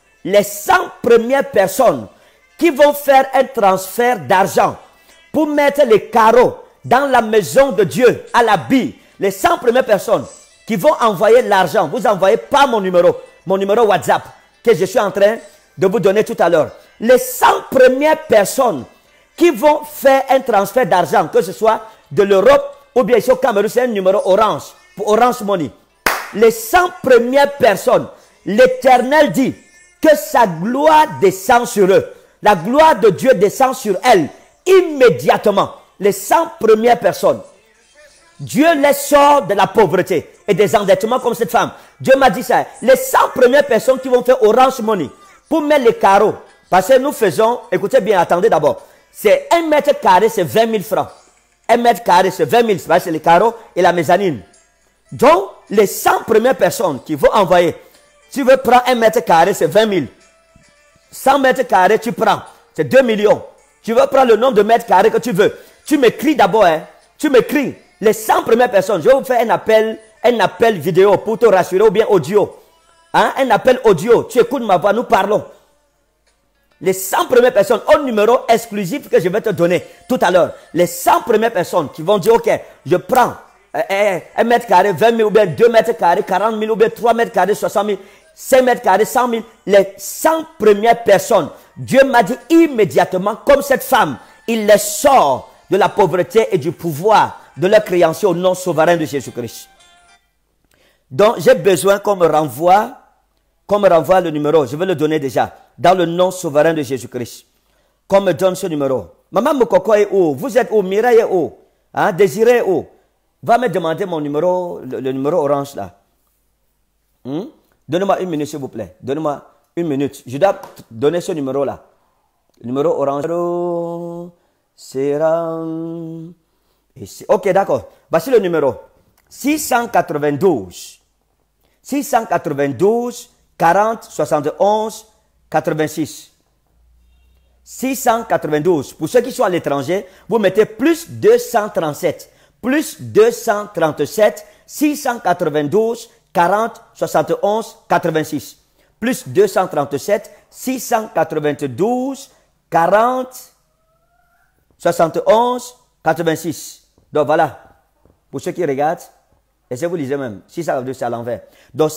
qui vont faire un transfert d'argent pour mettre les carreaux dans la maison de Dieu à la bille, les 100 premières personnes qui vont envoyer l'argent, vous envoyez pas mon numéro WhatsApp que je suis en train de vous donner tout à l'heure. Les 100 premières personnes qui vont faire un transfert d'argent, que ce soit de l'Europe ou bien ici au Cameroun, c'est un numéro Orange, pour Orange Money. Les 100 premières personnes, l'Éternel dit que sa gloire descend sur eux. La gloire de Dieu descend sur elles immédiatement. Les 100 premières personnes. Dieu les sort de la pauvreté et des endettements comme cette femme. Dieu m'a dit ça. Les 100 premières personnes qui vont faire Orange Money pour mettre les carreaux. Parce que nous faisons, écoutez bien, attendez d'abord. C'est 1 mètre carré, c'est 20 000 francs. 1 mètre carré, c'est 20 000. C'est les carreaux et la mezzanine. Donc, les 100 premières personnes qui vont envoyer, tu veux prendre 1 mètre carré, c'est 20 000. 100 mètres carrés, tu prends, c'est 2 millions. Tu veux prendre le nombre de mètres carrés que tu veux. Tu m'écris d'abord, hein. Tu m'écris les 100 premières personnes. Je vais vous faire un appel vidéo pour te rassurer ou bien audio. Hein? Un appel audio. Tu écoutes ma voix, nous parlons. Les 100 premières personnes, au numéro exclusif que je vais te donner tout à l'heure. Les 100 premières personnes qui vont dire, ok, je prends 1 mètre carré, 20 000 ou bien 2 mètres carrés, 40 000 ou bien 3 mètres carrés, 60 000, 5 mètres carrés, 100 000. Les 100 premières personnes, Dieu m'a dit immédiatement, comme cette femme, il les sort de la pauvreté et du pouvoir de leur création au nom souverain de Jésus-Christ. Donc, j'ai besoin qu'on me renvoie le numéro. Je vais le donner déjà. Dans le nom souverain de Jésus-Christ. Qu'on me donne ce numéro. Maman Mokoko est où? Vous êtes où? Mireille est où? Hein? Désiré est où? Va me demander mon numéro, le numéro orange là. Donnez-moi 1 minute s'il vous plaît. Donnez-moi 1 minute. Je dois donner ce numéro là. Le numéro orange. Sera... Ici. Ok, d'accord. Voici le numéro. 692 40 71 86. 692. Pour ceux qui sont à l'étranger, vous mettez plus 237. Plus 237 692 40 71 86. Plus 237 692 40 71 86. Donc voilà. Pour ceux qui regardent, essayez vous lisez même. 692 c'est à l'envers. Donc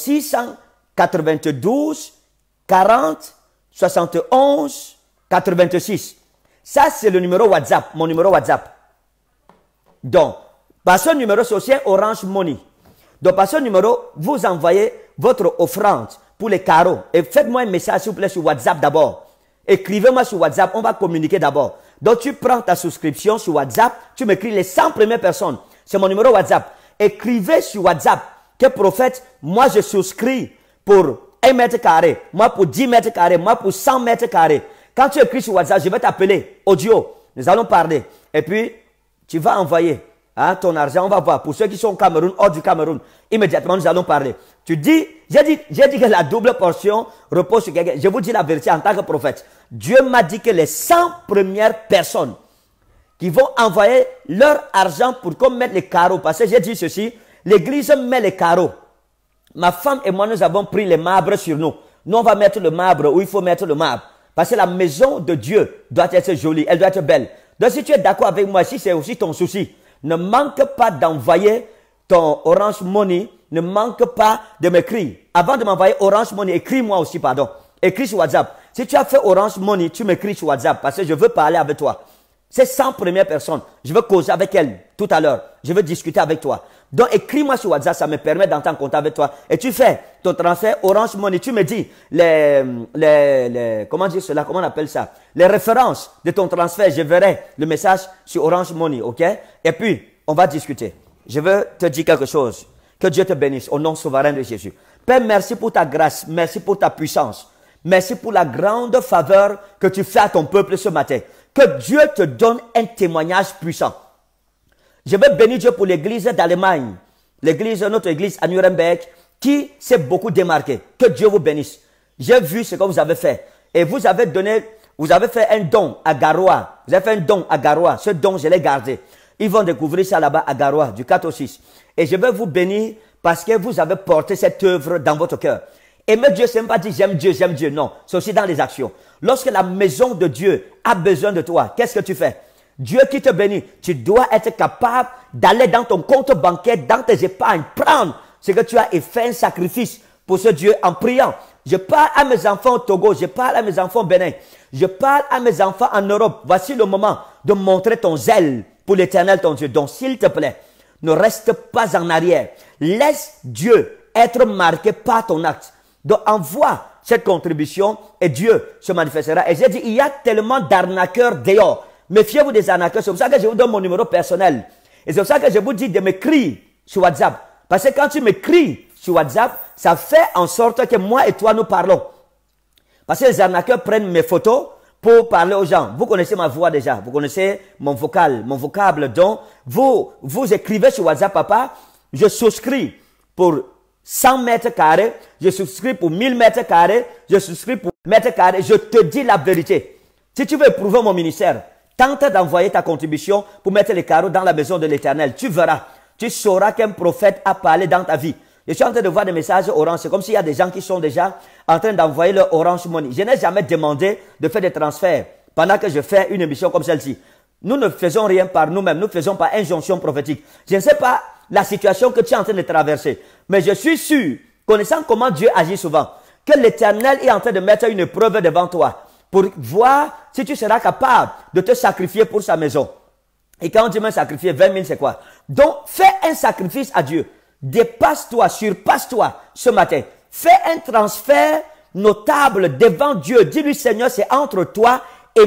692 40 71 86. Ça c'est le numéro WhatsApp, mon numéro WhatsApp. Donc, par ce numéro, c'est aussi un Orange Money. Donc, par ce numéro, vous envoyez votre offrande pour les carreaux. Et faites-moi un message, s'il vous plaît, sur WhatsApp d'abord. Écrivez-moi sur WhatsApp, on va communiquer d'abord. Donc, tu prends ta souscription sur WhatsApp, tu m'écris les 100 premières personnes. C'est mon numéro WhatsApp. Écrivez sur WhatsApp que prophète, moi je souscris pour 1 mètre carré, moi pour 10 mètres carrés, moi pour 100 mètres carrés. Quand tu écris sur WhatsApp, je vais t'appeler, audio. Nous allons parler. Et puis, tu vas envoyer ton argent, on va voir. Pour ceux qui sont au Cameroun, hors du Cameroun, immédiatement nous allons parler. Tu dis, j'ai dit que la double portion repose sur quelqu'un. Je vous dis la vérité en tant que prophète. Dieu m'a dit que les 100 premières personnes qui vont envoyer leur argent pour qu'on mette les carreaux. Parce que j'ai dit ceci, l'église met les carreaux. Ma femme et moi, nous avons pris les marbres sur nous. Nous, on va mettre le marbre où il faut mettre le marbre. Parce que la maison de Dieu doit être jolie, elle doit être belle. Donc si tu es d'accord avec moi, si c'est aussi ton souci, ne manque pas d'envoyer ton Orange Money, ne manque pas de m'écrire. Avant de m'envoyer Orange Money, écris-moi aussi, pardon. Écris sur WhatsApp. Si tu as fait Orange Money, tu m'écris sur WhatsApp parce que je veux parler avec toi. Ces 100 premières personnes, je veux causer avec elles tout à l'heure. Je veux discuter avec toi. Donc, écris-moi sur WhatsApp, ça me permet d'entrer en contact avec toi. Et tu fais ton transfert Orange Money. Tu me dis comment dire cela, comment on appelle ça? Les références de ton transfert, je verrai le message sur Orange Money, ok? Et puis, on va discuter. Je veux te dire quelque chose. Que Dieu te bénisse au nom souverain de Jésus. Père, merci pour ta grâce, merci pour ta puissance. Merci pour la grande faveur que tu fais à ton peuple ce matin. Que Dieu te donne un témoignage puissant. Je veux bénir Dieu pour l'église d'Allemagne. Notre église à Nuremberg, qui s'est beaucoup démarquée. Que Dieu vous bénisse. J'ai vu ce que vous avez fait. Et vous avez fait un don à Garoua. Vous avez fait un don à Garoua. Ce don, je l'ai gardé. Ils vont découvrir ça là-bas à Garoua, du 4 au 6. Et je veux vous bénir parce que vous avez porté cette œuvre dans votre cœur. Aimer Dieu, c'est même pas dire j'aime Dieu. Non, c'est aussi dans les actions. Lorsque la maison de Dieu a besoin de toi, qu'est-ce que tu fais? Dieu qui te bénit, tu dois être capable d'aller dans ton compte bancaire, dans tes épargnes, prendre ce que tu as et faire un sacrifice pour ce Dieu en priant. Je parle à mes enfants au Togo, je parle à mes enfants au Bénin, je parle à mes enfants en Europe. Voici le moment de montrer ton zèle pour l'Éternel, ton Dieu. Donc, s'il te plaît, ne reste pas en arrière. Laisse Dieu être marqué par ton acte. Donc, envoie cette contribution et Dieu se manifestera. Et j'ai dit, il y a tellement d'arnaqueurs dehors. Méfiez-vous des arnaqueurs. C'est pour ça que je vous donne mon numéro personnel. Et c'est pour ça que je vous dis de m'écrire sur WhatsApp. Parce que quand tu m'écris sur WhatsApp, ça fait en sorte que moi et toi nous parlons. Parce que les arnaqueurs prennent mes photos pour parler aux gens. Vous connaissez ma voix déjà. Vous connaissez mon vocable. Donc, vous écrivez sur WhatsApp, papa, je souscris pour 100 mètres carrés, je souscris pour 1000 mètres carrés, je souscris pour mètres carrés. Je te dis la vérité. Si tu veux éprouver mon ministère, tente d'envoyer ta contribution pour mettre les carreaux dans la maison de l'Éternel. Tu verras. Tu sauras qu'un prophète a parlé dans ta vie. Je suis en train de voir des messages Orange. C'est comme s'il y a des gens qui sont déjà en train d'envoyer leur Orange Money. Je n'ai jamais demandé de faire des transferts pendant que je fais une émission comme celle-ci. Nous ne faisons rien par nous-mêmes. Nous faisons par injonction prophétique. Je ne sais pas la situation que tu es en train de traverser. Mais je suis sûr, connaissant comment Dieu agit souvent, que l'Éternel est en train de mettre une épreuve devant toi pour voir si tu seras capable de te sacrifier pour sa maison. Et quand on dit sacrifier, 20 000, c'est quoi? Donc, fais un sacrifice à Dieu. Dépasse-toi, surpasse-toi ce matin. Fais un transfert notable devant Dieu. Dis-lui, Seigneur, c'est entre toi et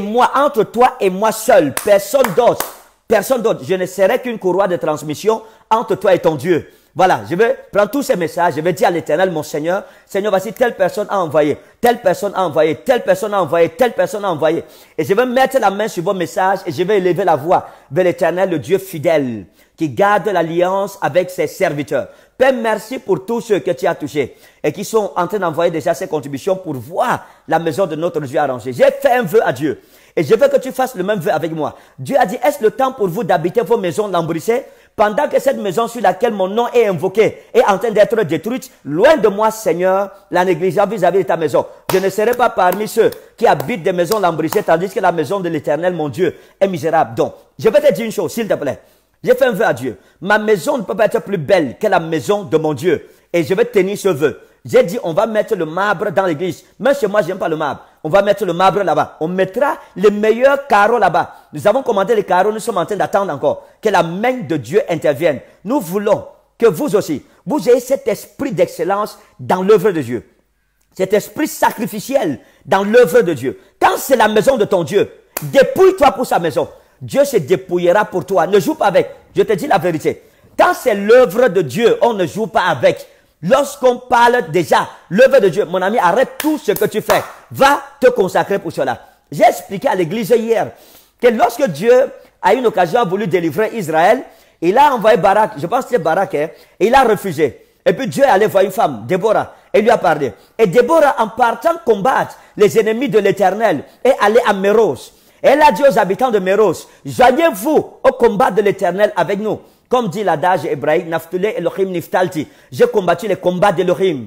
moi seul. Personne d'autre. Personne d'autre. Je ne serai qu'une courroie de transmission entre toi et ton Dieu. Voilà, je vais prendre tous ces messages, je vais dire à l'Éternel, mon Seigneur, Seigneur, voici telle personne a envoyé, telle personne a envoyé, telle personne a envoyé, telle personne a envoyé. Et je vais mettre la main sur vos messages et je vais élever la voix vers l'Éternel, le Dieu fidèle, qui garde l'alliance avec ses serviteurs. Père, merci pour tous ceux que tu as touchés et qui sont en train d'envoyer déjà ces contributions pour voir la maison de notre Dieu arrangée. J'ai fait un vœu à Dieu et je veux que tu fasses le même vœu avec moi. Dieu a dit, est-ce le temps pour vous d'habiter vos maisons lambrissées? Pendant que cette maison sur laquelle mon nom est invoqué est en train d'être détruite, loin de moi, Seigneur, la négligence vis-à-vis de ta maison. Je ne serai pas parmi ceux qui habitent des maisons lambrissées, tandis que la maison de l'Éternel, mon Dieu, est misérable. Donc, je vais te dire une chose, s'il te plaît. J'ai fait un vœu à Dieu. Ma maison ne peut pas être plus belle que la maison de mon Dieu. Et je vais tenir ce vœu. J'ai dit, on va mettre le marbre dans l'église. Même chez moi, je n'aime pas le marbre. On va mettre le marbre là-bas. On mettra les meilleurs carreaux là-bas. Nous avons commandé les carreaux. Nous sommes en train d'attendre encore que la main de Dieu intervienne. Nous voulons que vous aussi, vous ayez cet esprit d'excellence dans l'œuvre de Dieu. Cet esprit sacrificiel dans l'œuvre de Dieu. Quand c'est la maison de ton Dieu, dépouille-toi pour sa maison. Dieu se dépouillera pour toi. Ne joue pas avec. Je te dis la vérité. Quand c'est l'œuvre de Dieu, on ne joue pas avec. Lorsqu'on parle déjà, l'œuvre de Dieu, mon ami, arrête tout ce que tu fais. Va te consacrer pour cela. J'ai expliqué à l'église hier que lorsque Dieu, à une occasion, a voulu délivrer Israël, il a envoyé Barak, je pense que c'est Barak, et il a refusé. Et puis Dieu est allé voir une femme, Déborah, et lui a parlé. Et Déborah, en partant combattre les ennemis de l'Éternel, est allée à Méros. Et elle a dit aux habitants de Méros, joignez-vous au combat de l'Éternel avec nous. Comme dit l'adage hébraïque, Naftulé Elohim Niftalti. J'ai combattu les combats d'Elohim.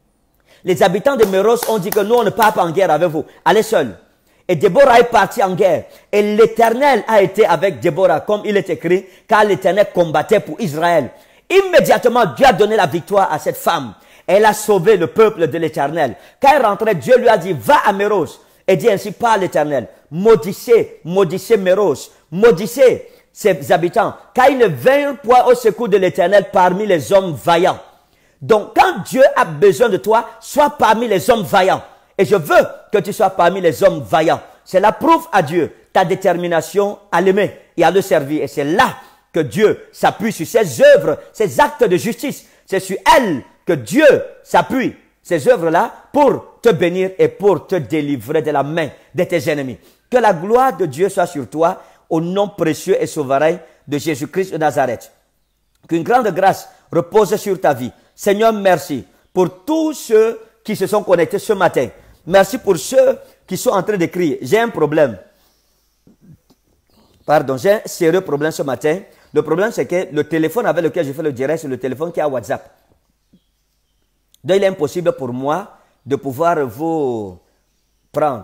Les habitants de Méros ont dit que nous, on ne part pas en guerre avec vous. Allez seul. Et Déborah est parti en guerre. Et l'Éternel a été avec Déborah, comme il est écrit, car l'Éternel combattait pour Israël. Immédiatement, Dieu a donné la victoire à cette femme. Elle a sauvé le peuple de l'Éternel. Quand elle rentrait, Dieu lui a dit, va à Méros. Et dit ainsi par l'Éternel, maudissez, maudissez Méros, maudissez ses habitants, car ils ne vinrent point au secours de l'Éternel parmi les hommes vaillants. Donc, quand Dieu a besoin de toi, sois parmi les hommes vaillants. Et je veux que tu sois parmi les hommes vaillants. Cela prouve à Dieu ta détermination à l'aimer et à le servir. Et c'est là que Dieu s'appuie sur ses œuvres, ses actes de justice. C'est sur elles que Dieu s'appuie, ces œuvres-là, pour te bénir et pour te délivrer de la main de tes ennemis. Que la gloire de Dieu soit sur toi, au nom précieux et souverain de Jésus-Christ de Nazareth. Qu'une grande grâce repose sur ta vie. Seigneur, merci pour tous ceux qui se sont connectés ce matin. Merci pour ceux qui sont en train d'écrire. J'ai un problème. Pardon, j'ai un sérieux problème ce matin. Le problème, c'est que le téléphone avec lequel je fais le direct, c'est le téléphone qui a WhatsApp. Donc, il est impossible pour moi de pouvoir vous prendre.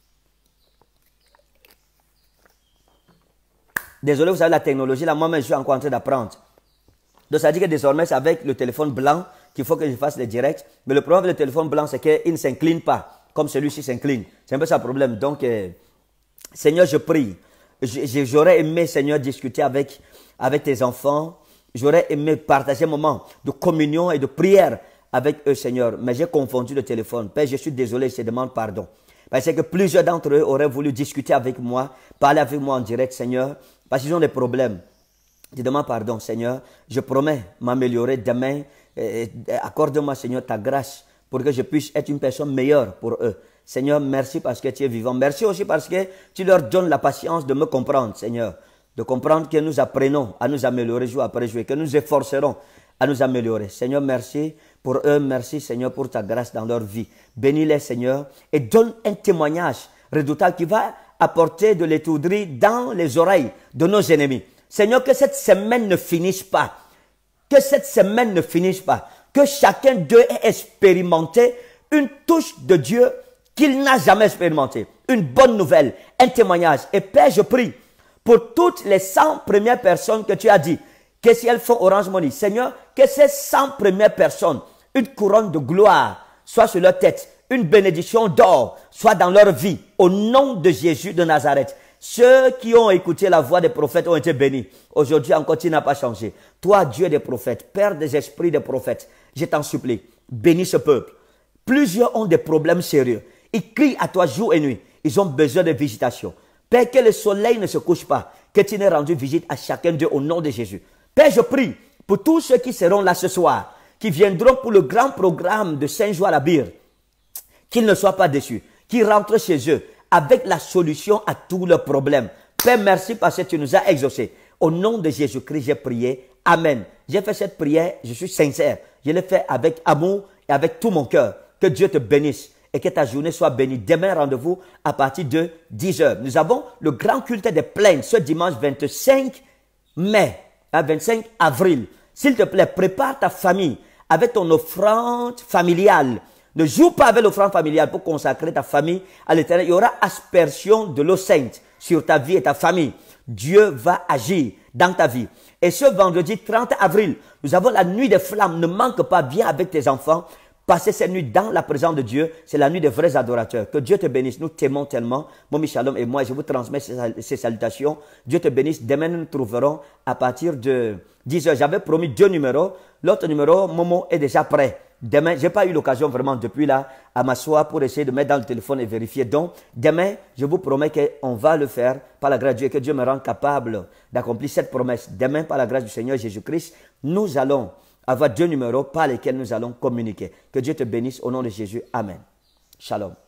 Désolé, vous savez, la technologie, là, moi-même, je suis encore en train d'apprendre. Donc, ça dit que désormais, c'est avec le téléphone blanc qu'il faut que je fasse les directs. Mais le problème avec le téléphone blanc, c'est qu'il ne s'incline pas, comme celui-ci s'incline. C'est un peu ça le problème. Donc, Seigneur, je prie. J'aurais aimé, Seigneur, discuter avec tes enfants. J'aurais aimé partager un moment de communion et de prière avec eux, Seigneur. Mais j'ai confondu le téléphone. Père, je suis désolé, je te demande pardon. Parce que plusieurs d'entre eux auraient voulu discuter avec moi, parler avec moi en direct, Seigneur, parce qu'ils ont des problèmes. Je demande pardon, Seigneur. Je promets m'améliorer demain. Accorde-moi, Seigneur, ta grâce pour que je puisse être une personne meilleure pour eux. Seigneur, merci parce que tu es vivant. Merci aussi parce que tu leur donnes la patience de me comprendre, Seigneur. De comprendre que nous apprenons à nous améliorer jour après jour et que nous efforcerons à nous améliorer. Seigneur, merci pour eux. Merci, Seigneur, pour ta grâce dans leur vie. Bénis-les, Seigneur, et donne un témoignage redoutable qui va apporter de l'étourderie dans les oreilles de nos ennemis. Seigneur, que cette semaine ne finisse pas. Que cette semaine ne finisse pas. Que chacun d'eux ait expérimenté une touche de Dieu qu'il n'a jamais expérimenté. Une bonne nouvelle, un témoignage. Et Père, je prie pour toutes les 100 premières personnes que tu as dit, que si elles font Orange Money, Seigneur, que ces 100 premières personnes, une couronne de gloire soit sur leur tête, une bénédiction d'or soit dans leur vie, au nom de Jésus de Nazareth. Ceux qui ont écouté la voix des prophètes ont été bénis. Aujourd'hui encore, tu n'as pas changé. Toi, Dieu des prophètes, Père des esprits des prophètes, je t'en supplie, bénis ce peuple. Plusieurs ont des problèmes sérieux. Ils crient à toi jour et nuit. Ils ont besoin de visitation. Père, que le soleil ne se couche pas, que tu n'aies rendu visite à chacun d'eux au nom de Jésus. Père, je prie pour tous ceux qui seront là ce soir, qui viendront pour le grand programme de Saint-Joie-la-Bire, qu'ils ne soient pas déçus, qu'ils rentrent chez eux avec la solution à tous leurs problèmes. Père, merci parce que tu nous as exaucés. Au nom de Jésus-Christ, j'ai prié. Amen. J'ai fait cette prière, je suis sincère. Je l'ai fait avec amour et avec tout mon cœur. Que Dieu te bénisse et que ta journée soit bénie. Demain, rendez-vous à partir de 10h. Nous avons le grand culte des plaines ce dimanche 25 mai, 25 avril. S'il te plaît, prépare ta famille avec ton offrande familiale. Ne joue pas avec l'offrande familiale pour consacrer ta famille à l'Éternel. Il y aura aspersion de l'eau sainte sur ta vie et ta famille. Dieu va agir dans ta vie. Et ce vendredi 30 avril, nous avons la nuit des flammes. Ne manque pas, viens avec tes enfants. Passez cette nuit dans la présence de Dieu. C'est la nuit des vrais adorateurs. Que Dieu te bénisse. Nous t'aimons tellement. Momi Shalom et moi, je vous transmets ces salutations. Dieu te bénisse. Demain, nous nous trouverons à partir de 10h. J'avais promis 2 numéros. L'autre numéro, Momo, est déjà prêt. Demain, je n'ai pas eu l'occasion vraiment depuis là à m'asseoir pour essayer de mettre dans le téléphone et vérifier. Donc, demain, je vous promets qu'on va le faire par la grâce de Dieu, que Dieu me rende capable d'accomplir cette promesse. Demain, par la grâce du Seigneur Jésus-Christ, nous allons avoir 2 numéros par lesquels nous allons communiquer. Que Dieu te bénisse au nom de Jésus. Amen. Shalom.